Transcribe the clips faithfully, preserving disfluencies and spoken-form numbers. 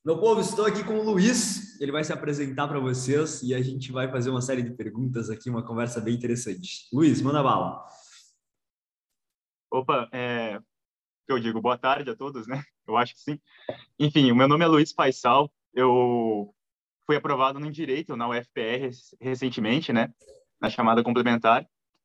Meu povo, estou aqui com o Luiz. Ele vai se apresentar para vocês e a gente vai fazer uma série de perguntas aqui, uma conversa bem interessante. Luiz, manda bala. Opa, é, eu digo boa tarde a todos, né? Eu acho que sim. Enfim, o meu nome é Luiz Faisal. Eu fui aprovado no Direito na U F P R recentemente, né? Na chamada complementar.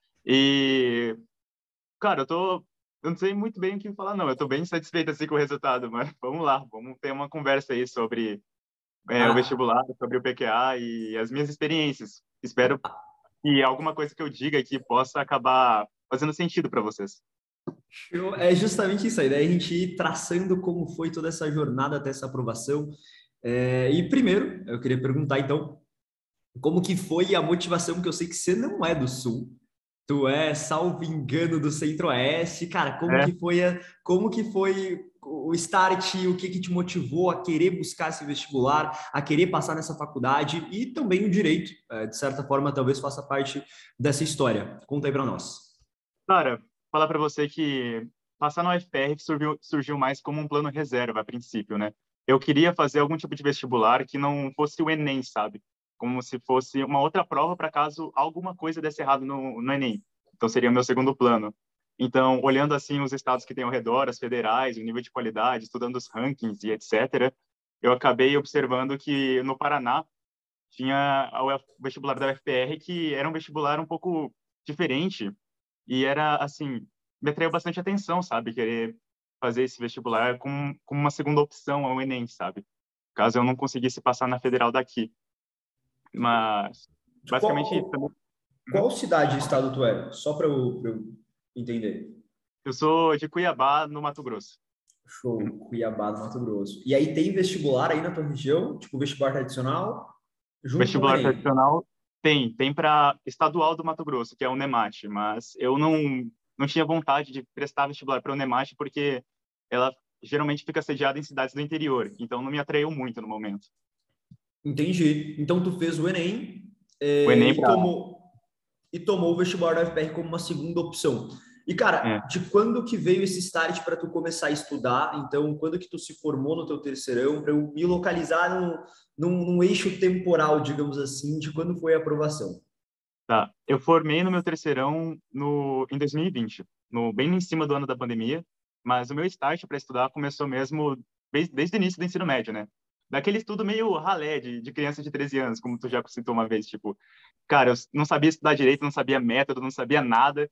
E, cara, eu tô... Eu não sei muito bem o que falar, não. Eu tô bem satisfeito, assim, com o resultado, mas vamos lá. Vamos ter uma conversa aí sobre é, o Cara, vestibular, sobre o P Q A e as minhas experiências. Espero que alguma coisa que eu diga aqui possa acabar fazendo sentido para vocês. eu- é justamente isso aí, daí a gente ir traçando como foi toda essa jornada até essa aprovação. É, e primeiro, eu queria perguntar então, como que foi a motivação, que eu sei que você não é do Sul, tu é, salvo engano, do Centro-Oeste. Cara, como É, que foi a, como que foi o start, o que que te motivou a querer buscar esse vestibular, a querer passar nessa faculdade e também o direito, é, de certa forma, talvez faça parte dessa história. Conta aí para nós. cara, falar para você que passar na U F P R surgiu, surgiu mais como um plano reserva a princípio, né? Eu queria fazer algum tipo de vestibular que não fosse o Enem, sabe? Como se fosse uma outra prova para caso alguma coisa desse errado no, no Enem. Então seria o meu segundo plano. Então, olhando assim os estados que tem ao redor, as federais, o nível de qualidade, estudando os rankings e etcétera, eu acabei observando que no Paraná tinha a U F o vestibular da U F P R que era um vestibular um pouco diferente e era, assim, me atraiu bastante atenção, sabe? Querer fazer esse vestibular como, como uma segunda opção ao Enem, sabe? Caso eu não conseguisse passar na federal daqui. Mas, De basicamente, qual, também, uhum. qual cidade e estado tu é? Só para eu, pra eu entender. Eu sou de Cuiabá, no Mato Grosso. Uhum. Show, Cuiabá, do Mato Grosso. E aí tem vestibular aí na tua região, tipo vestibular tradicional, junto com o Vestibular Enem. tradicional tem, tem para estadual do Mato Grosso, que é o NEMAT, mas eu não, não tinha vontade de prestar vestibular para o NEMAT porque ela geralmente fica sediada em cidades do interior, então não me atraiu muito no momento. Entendi. Então tu fez o Enem, O é, Enem e para tomou e tomou o vestibular da U F P R como uma segunda opção. E cara, é, de quando que veio esse start para tu começar a estudar? Então, quando que tu se formou no teu terceirão para eu me localizar num, num, num eixo temporal, digamos assim, de quando foi a aprovação? tá. Eu formei no meu terceirão no, em dois mil e vinte, no, bem em cima do ano da pandemia, mas o meu start para estudar começou mesmo desde, desde o início do ensino médio, né? Daquele estudo meio ralé de, de criança de treze anos, como tu já citou uma vez, tipo, cara, eu não sabia estudar direito, não sabia método, não sabia nada,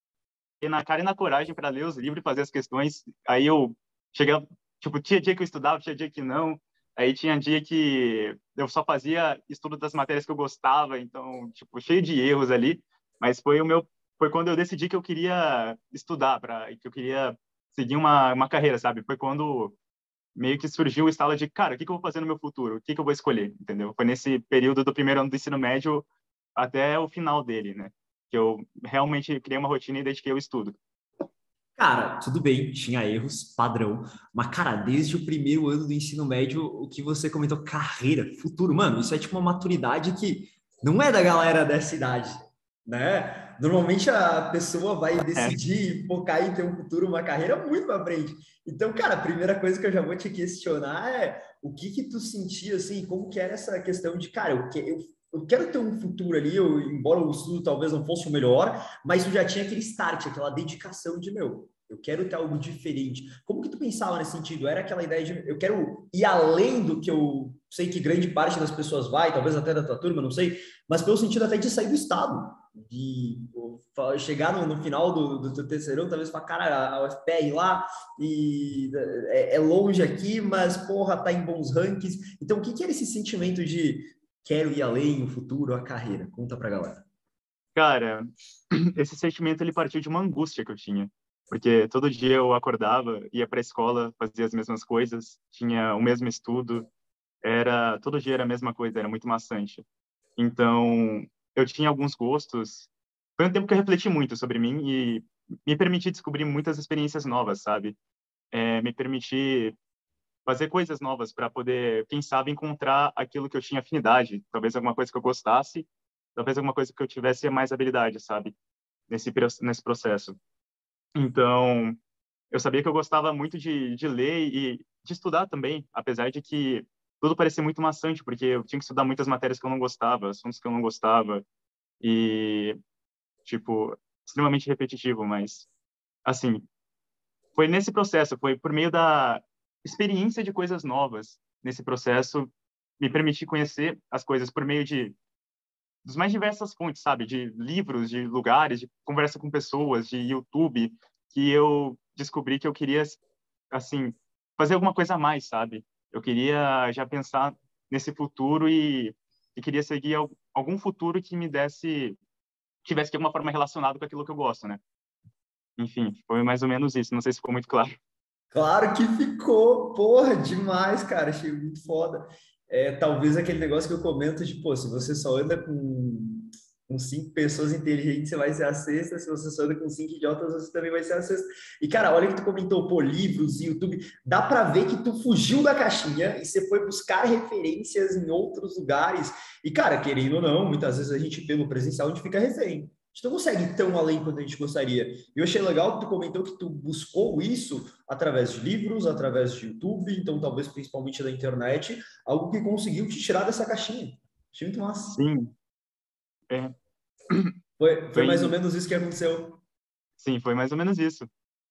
e na cara e na coragem para ler os livros e fazer as questões. Aí eu chegava, tipo, tinha dia que eu estudava, tinha dia que não. Aí tinha dia que eu só fazia estudo das matérias que eu gostava, então, tipo, cheio de erros ali. Mas foi o meu, foi quando eu decidi que eu queria estudar, para que eu queria seguir uma, uma carreira, sabe? Foi quando meio que surgiu o estalo de, cara, o que que eu vou fazer no meu futuro? O que que eu vou escolher? Entendeu? Foi nesse período do primeiro ano do ensino médio até o final dele, né? Que eu realmente criei uma rotina e dediquei ao estudo. Cara, tudo bem, tinha erros, padrão. Mas, cara, desde o primeiro ano do ensino médio, o que você comentou, carreira, futuro, mano, isso é tipo uma maturidade que não é da galera dessa idade, né? Normalmente a pessoa vai É, decidir focar em ter um futuro, uma carreira muito pra frente. Então, cara, a primeira coisa que eu já vou te questionar é o que que tu sentia, assim, como que era essa questão de, cara, eu, que, eu, eu quero ter um futuro ali, eu, embora o estudo talvez não fosse o melhor, mas tu já tinha aquele start, aquela dedicação de, meu, eu quero ter algo diferente. Como que tu pensava nesse sentido? Era aquela ideia de eu quero ir além do que eu sei que grande parte das pessoas vai, talvez até da tua turma, não sei, mas pelo sentido até de sair do estado, de chegar no, no final do, do teu terceirão, talvez falar, cara, a U F P R lá e é, é longe aqui, mas porra, tá em bons rankings. Então, o que que era esse sentimento de quero ir além, o futuro, a carreira? Conta pra galera. cara, esse sentimento ele partiu de uma angústia que eu tinha, porque todo dia eu acordava, ia para a escola, fazia as mesmas coisas, tinha o mesmo estudo, era todo dia era a mesma coisa, era muito maçante. Então, eu tinha alguns gostos. Foi um tempo que eu refleti muito sobre mim e me permiti descobrir muitas experiências novas, sabe? É, me permiti fazer coisas novas para poder, quem sabe, encontrar aquilo que eu tinha afinidade, talvez alguma coisa que eu gostasse, talvez alguma coisa que eu tivesse mais habilidade, sabe? Nesse pro- nesse processo. Então, eu sabia que eu gostava muito de, de ler e de estudar também, apesar de que tudo parecia muito maçante, porque eu tinha que estudar muitas matérias que eu não gostava, assuntos que eu não gostava, e, tipo, extremamente repetitivo, mas, assim, foi nesse processo, foi por meio da experiência de coisas novas, nesse processo, me permitir conhecer as coisas por meio de dos mais diversas fontes, sabe? De livros, de lugares, de conversa com pessoas, de YouTube, que eu descobri que eu queria, assim, fazer alguma coisa a mais, sabe? Eu queria já pensar nesse futuro e, e queria seguir al- algum futuro que me desse, tivesse de alguma forma relacionado com aquilo que eu gosto, né? Enfim, foi mais ou menos isso. Não sei se ficou muito claro. Claro que ficou, porra, demais, cara. Achei muito foda. É, talvez aquele negócio que eu comento de, pô, se você só anda com, com cinco pessoas inteligentes, você vai ser a sexta. Se você só anda com cinco idiotas, você também vai ser a sexta. E, cara, olha que tu comentou, pô, livros, YouTube. Dá pra ver que tu fugiu da caixinha e você foi buscar referências em outros lugares. E, cara, querendo ou não, muitas vezes a gente, pelo presencial, a gente fica refém. A gente não consegue ir tão além quanto a gente gostaria. Eu achei legal que tu comentou que tu buscou isso através de livros, através de YouTube, então talvez principalmente da internet, algo que conseguiu te tirar dessa caixinha. Achei muito massa. Sim, é, Foi, foi mais ou foi, menos isso que aconteceu. sim, foi mais ou menos isso.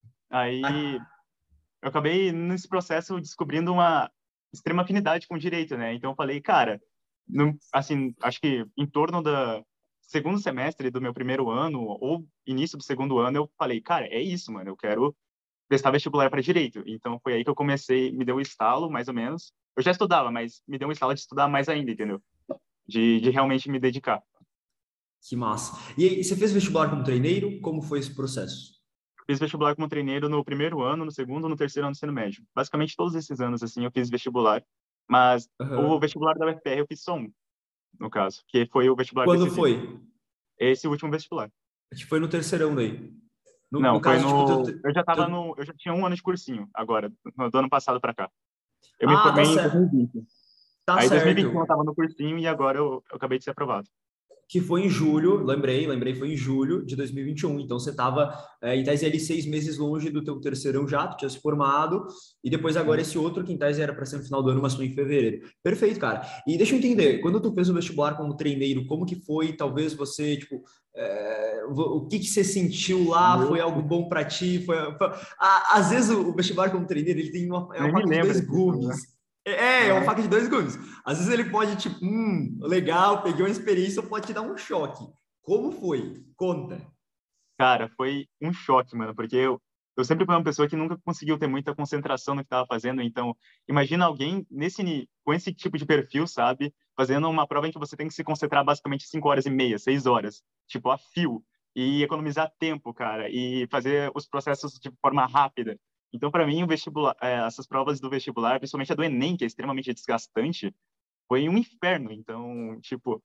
Ah, Aí eu acabei nesse processo descobrindo uma extrema afinidade com o direito, né? Então eu falei, cara, não, assim, acho que em torno da segundo semestre do meu primeiro ano ou início do segundo ano, eu falei, cara, é isso, mano, eu quero prestar vestibular para direito. Então foi aí que eu comecei, me deu o estalo, mais ou menos. Eu já estudava, mas me deu um estalo de estudar mais ainda, entendeu? De, de realmente me dedicar. que massa. E aí, você fez vestibular como treineiro? Como foi esse processo? Fiz vestibular como treineiro no primeiro ano, no segundo, no terceiro ano do ensino médio. Basicamente todos esses anos assim eu fiz vestibular, mas o Aham. vestibular da U F P R eu fiz só um, no caso, que foi o vestibular Quando decisivo. foi? Esse último vestibular. Acho que foi no terceirão daí. No, no Não, foi caso, tipo, teu, no teu- eu já tava teu- no eu já tinha um ano de cursinho agora, no, do ano passado para cá. Eu me Ah, tá formei em certo. dois mil e vinte. Tá Aí em dois mil e vinte e um eu certo. tava no cursinho e agora eu, eu acabei de ser aprovado. Que foi em julho, lembrei, lembrei, foi em julho de dois mil e vinte e um. Então você estava, é, em tese, ali seis meses longe do teu terceirão já, tu tinha se formado, e depois agora Sim. esse outro, que em tese era para ser no final do ano, mas foi em fevereiro. Perfeito, cara. E deixa eu entender, quando tu fez o vestibular como treineiro, como que foi, talvez você, tipo, é, o que que você sentiu lá? Foi Meu, algo bom para ti? Foi, foi... Ah, às vezes o, o vestibular como treineiro, ele tem uma, é uma nem me faca de dois lembra disso, né? gumes. É, é uma Aham. faca de dois gumes. Às vezes ele pode, tipo, hum, legal, peguei uma experiência, ou pode te dar um choque. Como foi? Conta. Cara, foi um choque, mano, porque eu, eu sempre fui uma pessoa que nunca conseguiu ter muita concentração no que estava fazendo. Então, imagina alguém nesse, ni- com esse tipo de perfil, sabe? Fazendo uma prova em que você tem que se concentrar basicamente cinco horas e meia, seis horas, tipo, a fio, e economizar tempo, cara, e fazer os processos de forma rápida. Então, para mim, o vestibular, eh, essas provas do vestibular, principalmente a do Enem, que é extremamente desgastante, foi um inferno. Então, tipo,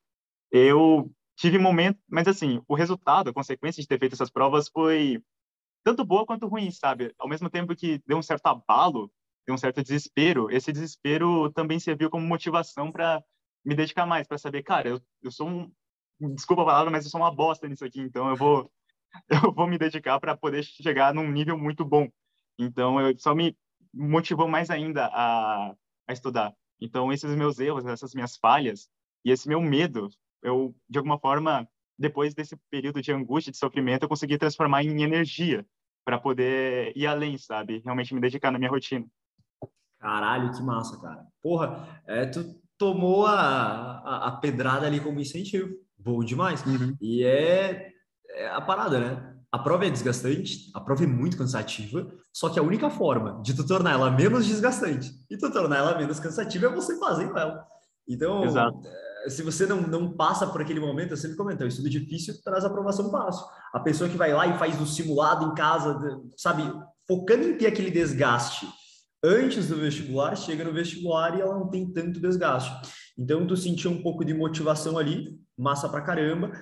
eu tive momentos, mas assim, o resultado, a consequência de ter feito essas provas foi tanto boa quanto ruim, sabe? Ao mesmo tempo que deu um certo abalo, deu um certo desespero, esse desespero também serviu como motivação para me dedicar mais, para saber, cara, eu, eu sou um, desculpa a palavra, mas eu sou uma bosta nisso aqui, então eu vou eu vou me dedicar para poder chegar num nível muito bom. Então, eu só me motivou mais ainda a, a estudar. Então, esses meus erros, essas minhas falhas e esse meu medo, eu, de alguma forma, depois desse período de angústia, de sofrimento, eu consegui transformar em energia para poder ir além, sabe? Realmente me dedicar na minha rotina. Caralho, que massa, cara. Porra, é, tu tomou a, a, a pedrada ali como incentivo. Bom demais. Uhum. E é, é a parada, né? A prova é desgastante, a prova é muito cansativa, só que a única forma de tu tornar ela menos desgastante e tu tornar ela menos cansativa é você fazendo ela. Então, Exato. é, se você não, não passa por aquele momento, eu sempre comento, o estudo difícil traz aprovação fácil. A pessoa que vai lá e faz o simulado em casa, sabe, focando em ter aquele desgaste antes do vestibular, chega no vestibular e ela não tem tanto desgaste. Então, tu sentiu um pouco de motivação ali, massa pra caramba,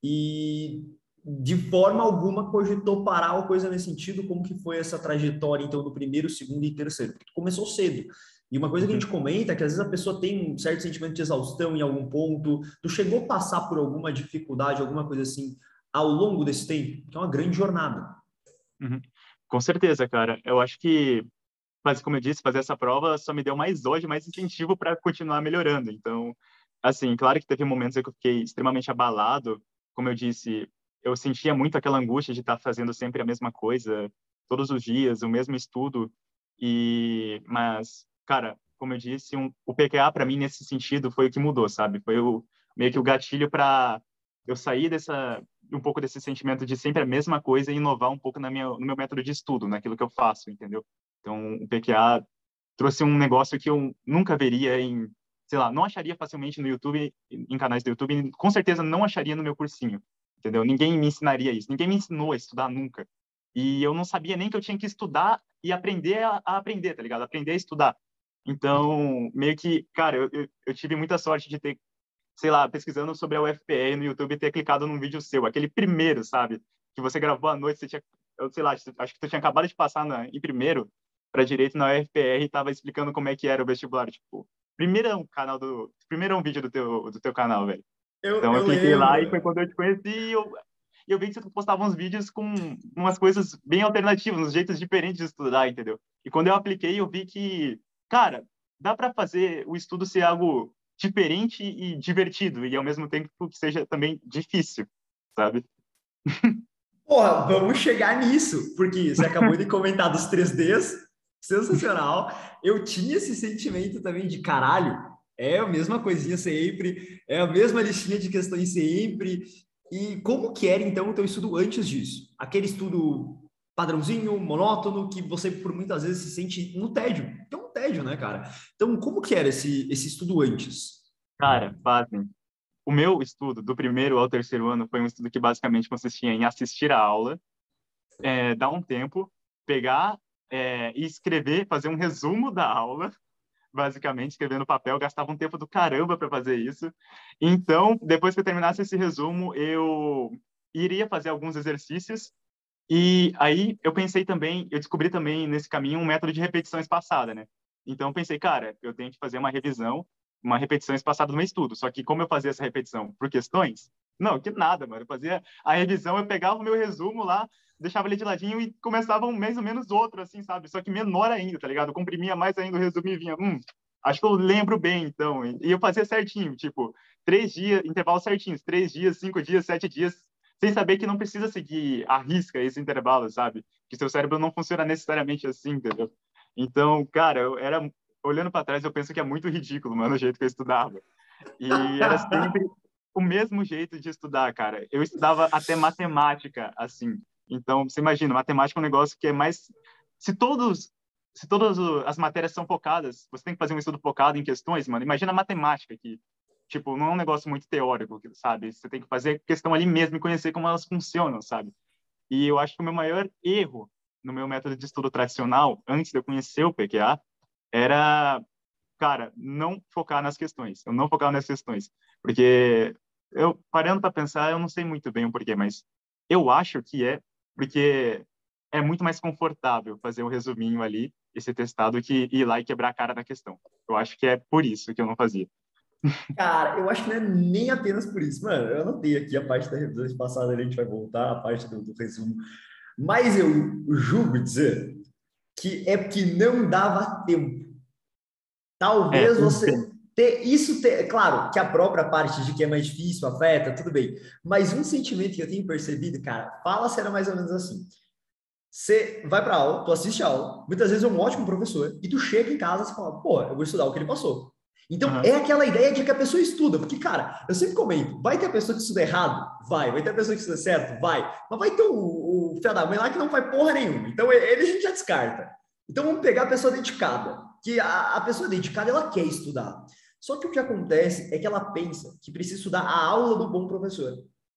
e de forma alguma cogitou parar ou coisa nesse sentido, como que foi essa trajetória, então, do primeiro, segundo e terceiro? Porque tu começou cedo. E uma coisa que a Uhum. gente comenta é que às vezes a pessoa tem um certo sentimento de exaustão em algum ponto. Tu chegou a passar por alguma dificuldade, alguma coisa assim, ao longo desse tempo? Que é uma grande jornada. Uhum. Com certeza, cara. Eu acho que mas como eu disse, fazer essa prova só me deu mais ódio, mais incentivo para continuar melhorando. Então, assim, claro que teve momentos em que eu fiquei extremamente abalado. Como eu disse, eu sentia muito aquela angústia de estar fazendo sempre a mesma coisa, todos os dias, o mesmo estudo. E, mas, cara, como eu disse, um, o P Q A para mim nesse sentido foi o que mudou, sabe? Foi o meio que o gatilho para eu sair dessa um pouco desse sentimento de sempre a mesma coisa e inovar um pouco na minha, no meu método de estudo, naquilo que eu faço, entendeu? Então, o P Q A trouxe um negócio que eu nunca veria em, sei lá, não acharia facilmente no YouTube, em canais do YouTube, e com certeza não acharia no meu cursinho, entendeu? Ninguém me ensinaria isso, ninguém me ensinou a estudar nunca. E eu não sabia nem que eu tinha que estudar e aprender a, a aprender, tá ligado? Aprender a estudar. Então, meio que, cara, eu, eu, eu tive muita sorte de ter, sei lá, pesquisando sobre a U F P E no YouTube e ter clicado num vídeo seu, aquele primeiro, sabe? Que você gravou à noite, você tinha, eu sei lá, acho que tu tinha acabado de passar na, em primeiro para direito na U F P R e tava explicando como é que era o vestibular, tipo, primeiro canal do, primeiro vídeo do teu do teu canal, velho. Eu, Então eu eu cliquei lá e lembro. foi quando eu te conheci e eu e eu vi que você postava uns vídeos com umas coisas bem alternativas, uns jeitos diferentes de estudar, entendeu? E quando eu apliquei, eu vi que, cara, dá para fazer o estudo ser algo diferente e divertido, e ao mesmo tempo que seja também difícil, sabe? Porra, vamos chegar nisso, porque você acabou de comentar dos três Ds, sensacional. Eu tinha esse sentimento também de caralho, é a mesma coisinha sempre, é a mesma listinha de questões sempre. E como que era então o teu estudo antes disso? Aquele estudo padrãozinho, monótono, que você por muitas vezes se sente no tédio. Que é um tédio, né, cara? Então, como que era esse, esse estudo antes? Cara, pasmem. O meu estudo, do primeiro ao terceiro ano, foi um estudo que basicamente consistia em assistir a aula, é, dar um tempo, pegar é, e escrever, fazer um resumo da aula, basicamente, escrever no papel, gastava um tempo do caramba para fazer isso. Então, depois que eu terminasse esse resumo, eu iria fazer alguns exercícios e aí eu pensei também, eu descobri também nesse caminho um método de repetição espaçada, né? Então eu pensei, cara, eu tenho que fazer uma revisão, uma repetição espaçada no meu estudo. Só que como eu fazia essa repetição? Por questões? Não, que nada, mano. Eu fazia a revisão, eu pegava o meu resumo lá, deixava ele de ladinho e começava um mês ou menos outro, assim, sabe? Só que menor ainda, tá ligado? Eu comprimia mais ainda o resumo e vinha, hum, acho que eu lembro bem, então. E eu fazia certinho, tipo, três dias, intervalos certinhos, três dias, cinco dias, sete dias, sem saber que não precisa seguir à risca esse intervalo, sabe? Que seu cérebro não funciona necessariamente assim, entendeu? Então, cara, eu era olhando para trás, eu penso que é muito ridículo, mano, o jeito que eu estudava. E era sempre o mesmo jeito de estudar, cara. Eu estudava até matemática, assim. Então, você imagina, matemática é um negócio que é mais se todos se todas as matérias são focadas, você tem que fazer um estudo focado em questões, mano. Imagina a matemática que tipo, não é um negócio muito teórico, sabe? Você tem que fazer questão ali mesmo e conhecer como elas funcionam, sabe? E eu acho que o meu maior erro no meu método de estudo tradicional, antes de eu conhecer o P Q A, era, cara, não focar nas questões. Eu não focava nas questões. Porque eu, parando para pensar, eu não sei muito bem o porquê, mas eu acho que é porque é muito mais confortável fazer um resuminho ali e ser testado que ir lá e quebrar a cara da questão. Eu acho que é por isso que eu não fazia. Cara, eu acho que não é nem apenas por isso. Mano, eu anotei aqui a parte da revisão de passada, a gente vai voltar, a parte do, do resumo. Mas eu julgo dizer que é porque não dava tempo. É, Talvez tem. você ter isso, ter, claro, que a própria parte de que é mais difícil afeta, tudo bem. Mas um sentimento que eu tenho percebido, cara, fala se era mais ou menos assim. Você vai para aula, tu assiste a aula, muitas vezes é um ótimo professor, e tu chega em casa e fala, pô, eu vou estudar o que ele passou. Então, Uhum. é aquela ideia de que a pessoa estuda, porque, cara, eu sempre comento, vai ter a pessoa que estuda errado? Vai. Vai ter a pessoa que estuda certo? Vai. Mas vai ter o, o filho da mãe lá que não faz porra nenhuma. Então, ele a gente já descarta. Então, vamos pegar a pessoa dedicada, que a, a pessoa dedicada, ela quer estudar. Só que o que acontece é que ela pensa que precisa estudar a aula do bom professor.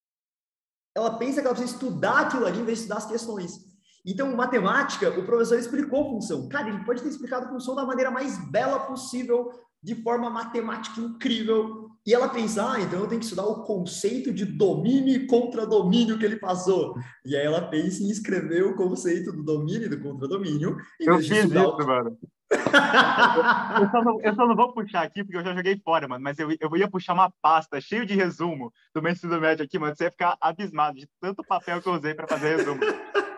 Ela pensa que ela precisa estudar aquilo ali em vez de estudar as questões. Então, matemática, o professor explicou a função. Cara, ele pode ter explicado a função da maneira mais bela possível, de forma matemática incrível. E ela pensa, ah, então eu tenho que estudar o conceito de domínio e contradomínio que ele passou. E aí ela pensa em escrever o conceito do domínio e do contradomínio, em Eu vez de fiz estudar isso, o... mano. Eu, eu, só não, eu só não vou puxar aqui porque eu já joguei fora, mano. Mas eu, eu ia puxar uma pasta cheia de resumo do meu ensino médio aqui, mano. Você ia ficar abismado de tanto papel que eu usei para fazer resumo.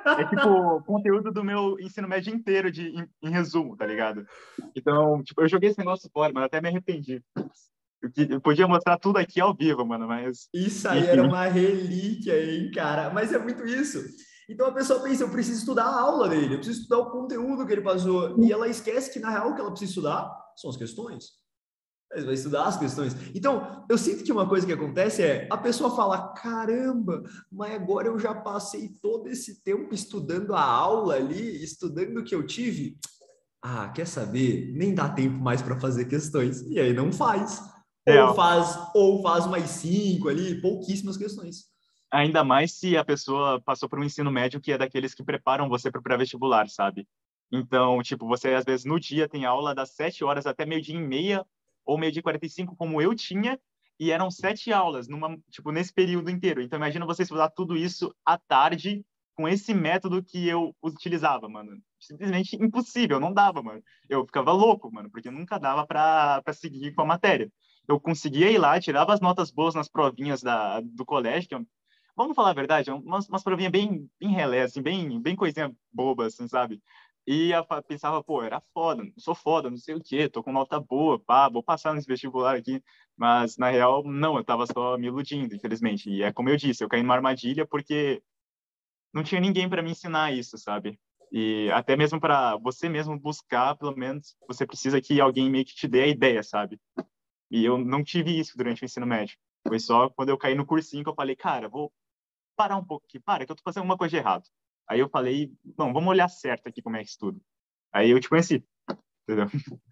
É tipo o conteúdo do meu ensino médio inteiro de, em, em resumo, tá ligado? Então, tipo, eu joguei esse negócio fora, mano, até me arrependi. Eu, que- eu podia mostrar tudo aqui ao vivo, mano, mas, Isso aí era enfim. uma relíquia, hein, cara? Mas é muito isso. Então a pessoa pensa, eu preciso estudar a aula dele, eu preciso estudar o conteúdo que ele passou. E ela esquece que, na real, o que ela precisa estudar são as questões. Mas vai estudar as questões. Então, eu sinto que uma coisa que acontece é a pessoa fala: caramba, mas agora eu já passei todo esse tempo estudando a aula ali, estudando o que eu tive. Ah, quer saber? Nem dá tempo mais para fazer questões. E aí não faz. Ou Real. faz, ou faz mais cinco ali, pouquíssimas questões. Ainda mais se a pessoa passou por um ensino médio que é daqueles que preparam você para o pré-vestibular, sabe? Então, tipo, você às vezes no dia tem aula das sete horas até meio-dia e meia ou meio-dia e quarenta e cinco, como eu tinha, e eram sete aulas numa, tipo, nesse período inteiro. Então, imagina você estudar tudo isso à tarde com esse método que eu utilizava, mano. Simplesmente impossível, não dava, mano. Eu ficava louco, mano, porque nunca dava para para seguir com a matéria. Eu conseguia ir lá, tirava as notas boas nas provinhas da, do colégio, que eu vamos falar a verdade, é umas, umas provinhas bem, bem relé, assim, bem, bem coisinha boba, assim, sabe? E eu pensava, pô, era foda, sou foda, não sei o quê, tô com nota boa, pá, vou passar nesse vestibular aqui. Mas, na real, não, eu tava só me iludindo, infelizmente. E é como eu disse, eu caí numa armadilha porque não tinha ninguém para me ensinar isso, sabe? E até mesmo para você mesmo buscar, pelo menos, você precisa que alguém meio que te dê a ideia, sabe? E eu não tive isso durante o ensino médio. Foi só quando eu caí no cursinho que eu falei, cara, vou parar um pouco aqui, para, que eu tô fazendo alguma coisa de errado. Aí eu falei, não, vamos olhar certo aqui como é que estudo. Aí eu te conheci, entendeu?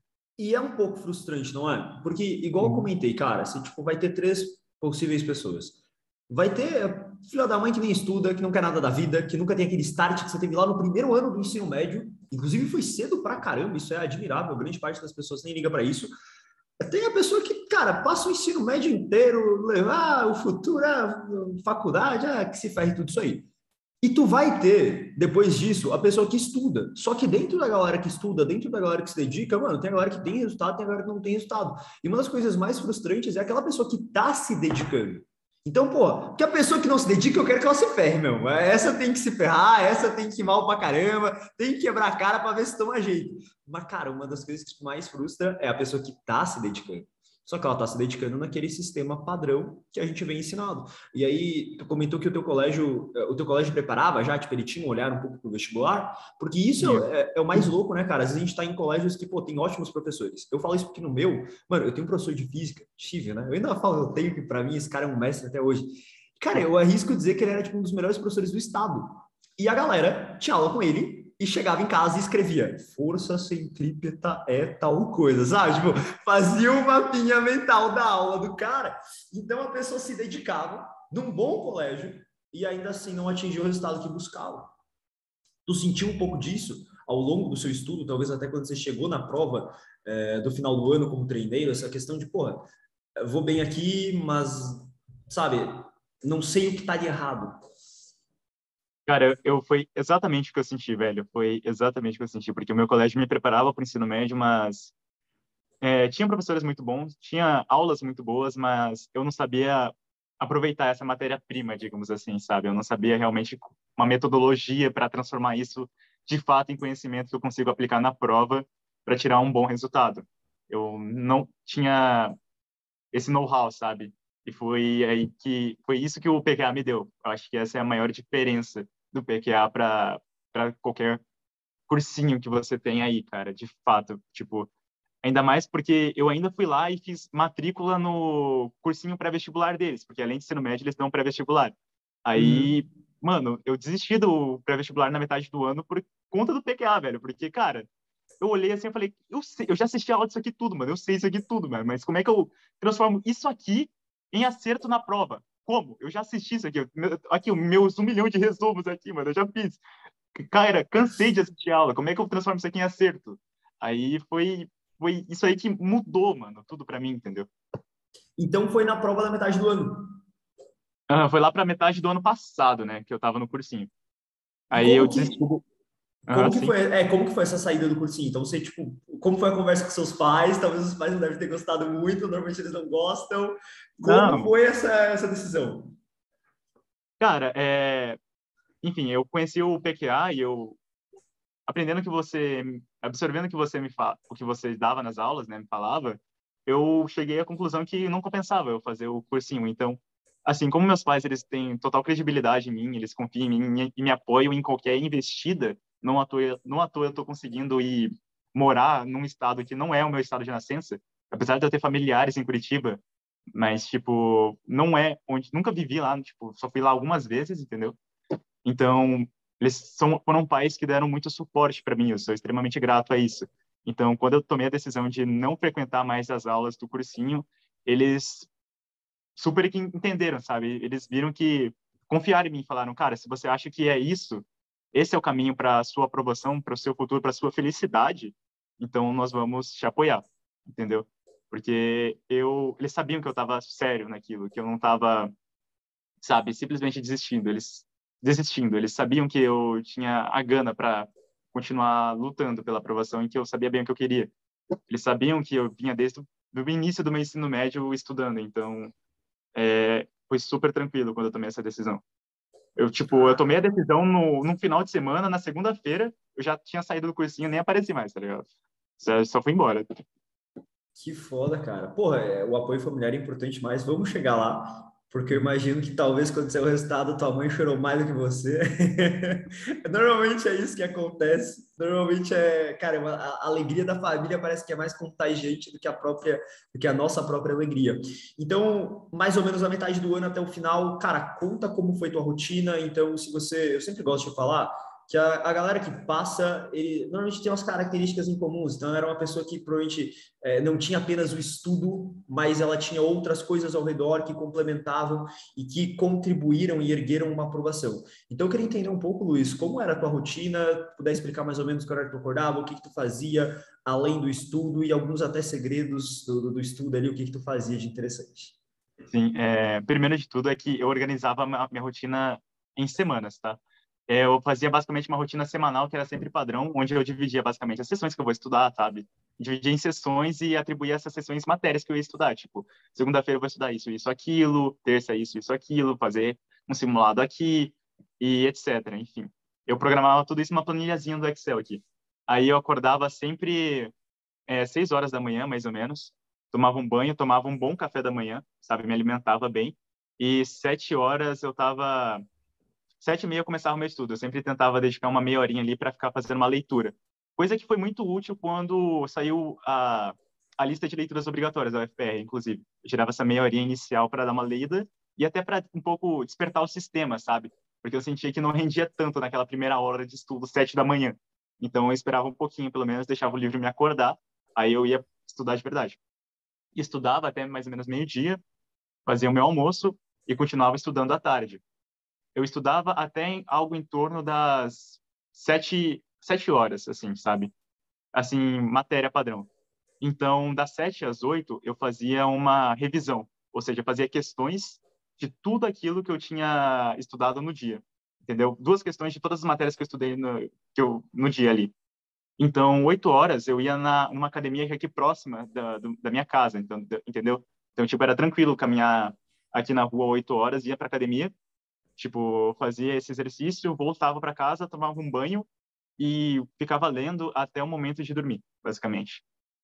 E é um pouco frustrante, não é? Porque, igual eu Uhum. comentei, cara, você tipo, vai ter três possíveis pessoas. Vai ter filha da mãe que nem estuda, que não quer nada da vida, que nunca tem aquele start que você teve lá no primeiro ano do ensino médio. Inclusive, foi cedo pra caramba, isso é admirável. Grande parte das pessoas nem liga para isso. Tem a pessoa que, cara, passa o ensino médio inteiro, levar ah, o futuro, ah, faculdade, ah, que se ferre tudo isso aí. E tu vai ter, depois disso, a pessoa que estuda. Só que dentro da galera que estuda, dentro da galera que se dedica, mano, tem a galera que tem resultado, tem a galera que não tem resultado. E uma das coisas mais frustrantes é aquela pessoa que tá se dedicando. Então, pô, que a pessoa que não se dedica, eu quero que ela se ferre, meu. Essa tem que se ferrar, essa tem que ir mal pra caramba, tem que quebrar a cara pra ver se toma jeito. Mas, cara, uma das coisas que mais frustra é a pessoa que tá se dedicando. Só que ela está se dedicando naquele sistema padrão que a gente vem ensinado. E aí, tu comentou que o teu colégio, eh, o teu colégio preparava já, tipo, ele tinha um olhar um pouco para o vestibular, porque isso Isso. é, é o mais louco, né, cara? Às vezes a gente está em colégios que, pô, tem ótimos professores. Eu falo isso porque no meu, mano, eu tenho um professor de física, tive, né? Eu ainda falo, eu tenho que, para mim, esse cara é um mestre até hoje. Cara, eu arrisco dizer que ele era, tipo, um dos melhores professores do estado. E a galera tinha aula com ele e chegava em casa e escrevia força centrípeta é tal coisa, sabe? Tipo, fazia um mapinha mental da aula do cara. Então a pessoa se dedicava num bom colégio e ainda assim não atingiu o resultado que buscava. Tu sentiu um pouco disso ao longo do seu estudo, talvez até quando você chegou na prova é, do final do ano como treineiro, essa questão de, porra, vou bem aqui, mas, sabe, não sei o que tá de errado. Cara, eu, foi exatamente o que eu senti, velho. Foi exatamente o que eu senti, porque o meu colégio me preparava para o ensino médio, mas é, tinha professores muito bons, tinha aulas muito boas, mas eu não sabia aproveitar essa matéria-prima, digamos assim, sabe? Eu não sabia realmente uma metodologia para transformar isso de fato em conhecimento que eu consigo aplicar na prova para tirar um bom resultado. Eu não tinha esse know-how, sabe? E foi aí que foi isso que o P Q A me deu. Eu acho que essa é a maior diferença do P Q A para para qualquer cursinho que você tem aí, cara, de fato, tipo, ainda mais porque eu ainda fui lá e fiz matrícula no cursinho pré-vestibular deles, porque além de ensino médio, eles dão pré-vestibular. Aí, Uhum. mano, eu desisti do pré-vestibular na metade do ano por conta do P Q A, velho, porque, cara, eu olhei assim e falei, eu sei, eu já assisti a aula disso aqui tudo, mano, eu sei isso aqui tudo, mano, mas como é que eu transformo isso aqui em acerto na prova? Como? Eu já assisti isso aqui, aqui, os meus um milhão de resumos aqui, mano, eu já fiz. Cara, cansei de assistir aula, como é que eu transformo isso aqui em acerto? Aí foi, foi isso aí que mudou, mano, tudo pra mim, entendeu? Então foi na prova da metade do ano. Ah, foi lá pra metade do ano passado, né, que eu tava no cursinho. E Aí eu como desisti. que Aham, como que sim. foi, é, como que foi essa saída do cursinho? Então você tipo, como foi a conversa com seus pais? Talvez os pais não devem ter gostado muito, normalmente eles não gostam. Como Não, foi essa essa decisão? cara, é, enfim, eu conheci o P Q A e eu, aprendendo que você, absorvendo o que você me fala, o que você dava nas aulas, né, me falava, eu cheguei à conclusão que não compensava eu fazer o cursinho. Então, assim, como meus pais, eles têm total credibilidade em mim, eles confiam em mim e me apoiam em qualquer investida, não à toa, não à toa eu estou conseguindo ir morar num estado que não é o meu estado de nascença, apesar de eu ter familiares em Curitiba, mas, tipo, não é onde, nunca vivi lá, tipo, só fui lá algumas vezes, entendeu? Então, eles são, foram pais que deram muito suporte para mim, eu sou extremamente grato a isso. Então, quando eu tomei a decisão de não frequentar mais as aulas do cursinho, eles super que entenderam, sabe? Eles viram que confiaram em mim, falaram, cara, se você acha que é isso, esse é o caminho para a sua aprovação, para o seu futuro, para a sua felicidade, então nós vamos te apoiar, entendeu? Porque eu, eles sabiam que eu estava sério naquilo, que eu não estava, sabe, simplesmente desistindo. Eles desistindo, eles sabiam que eu tinha a gana para continuar lutando pela aprovação e que eu sabia bem o que eu queria. Eles sabiam que eu vinha desde o início do meu ensino médio estudando, então é, foi super tranquilo quando eu tomei essa decisão. Eu, tipo, eu tomei a decisão no, no final de semana, na segunda-feira, eu já tinha saído do cursinho, nem apareci mais, tá ligado? Só, só fui embora. Que foda, cara. Porra, é, o apoio familiar é importante mais. Vamos chegar lá, porque eu imagino que talvez quando saiu o resultado, tua mãe chorou mais do que você. Normalmente é isso que acontece. Normalmente é, cara, uma- a alegria da família parece que é mais contagiante do que a própria, do que a nossa própria alegria. Então, mais ou menos a metade do ano até o final, cara, conta como foi tua rotina. Então, se você, eu sempre gosto de falar que a, a galera que passa, ele normalmente tem umas características em comuns. Então, era uma pessoa que provavelmente é, não tinha apenas o estudo, mas ela tinha outras coisas ao redor que complementavam e que contribuíram e ergueram uma aprovação. Então, eu queria entender um pouco, Luiz, como era a tua rotina, puder explicar mais ou menos que hora que tu acordava, o que que tu fazia além do estudo e alguns até segredos do, do, do estudo ali, o que que tu fazia de interessante. Sim, é, primeiro de tudo é que eu organizava a minha minha rotina em semanas, tá? É, eu fazia basicamente uma rotina semanal que era sempre padrão, onde eu dividia basicamente as sessões que eu vou estudar, sabe? Dividia em sessões e atribuía essas sessões matérias que eu ia estudar. Tipo, segunda-feira eu vou estudar isso, isso, aquilo, terça isso, isso, aquilo, fazer um simulado aqui e etcétera. Enfim, eu programava tudo isso numa planilhazinha do Excel aqui. Aí eu acordava sempre é, seis horas da manhã, mais ou menos, tomava um banho, tomava um bom café da manhã, sabe? Me alimentava bem. E sete horas eu tava sete e meia eu começava o meu estudo. Eu sempre tentava dedicar uma meia horinha ali para ficar fazendo uma leitura. Coisa que foi muito útil quando saiu a, a lista de leituras obrigatórias da U F P R, inclusive. Eu tirava essa meia horinha inicial para dar uma lida e até para um pouco despertar o sistema, sabe? Porque eu sentia que não rendia tanto naquela primeira hora de estudo, sete da manhã. Então eu esperava um pouquinho, pelo menos, deixava o livro me acordar, aí eu ia estudar de verdade. Estudava até mais ou menos meio-dia, fazia o meu almoço e continuava estudando à tarde. Eu estudava até em, algo em torno das sete, sete horas, assim, sabe? Assim, matéria padrão. Então, das sete às oito, eu fazia uma revisão, ou seja, fazia questões de tudo aquilo que eu tinha estudado no dia, entendeu? Duas questões de todas as matérias que eu estudei no, que eu, no dia ali. Então, oito horas eu ia na numa academia que é aqui próxima da, do, da minha casa, então, entendeu? Então, tipo, era tranquilo caminhar aqui na rua oito horas, ia para academia, tipo, fazia esse exercício, voltava para casa, tomava um banho e ficava lendo até o momento de dormir, basicamente.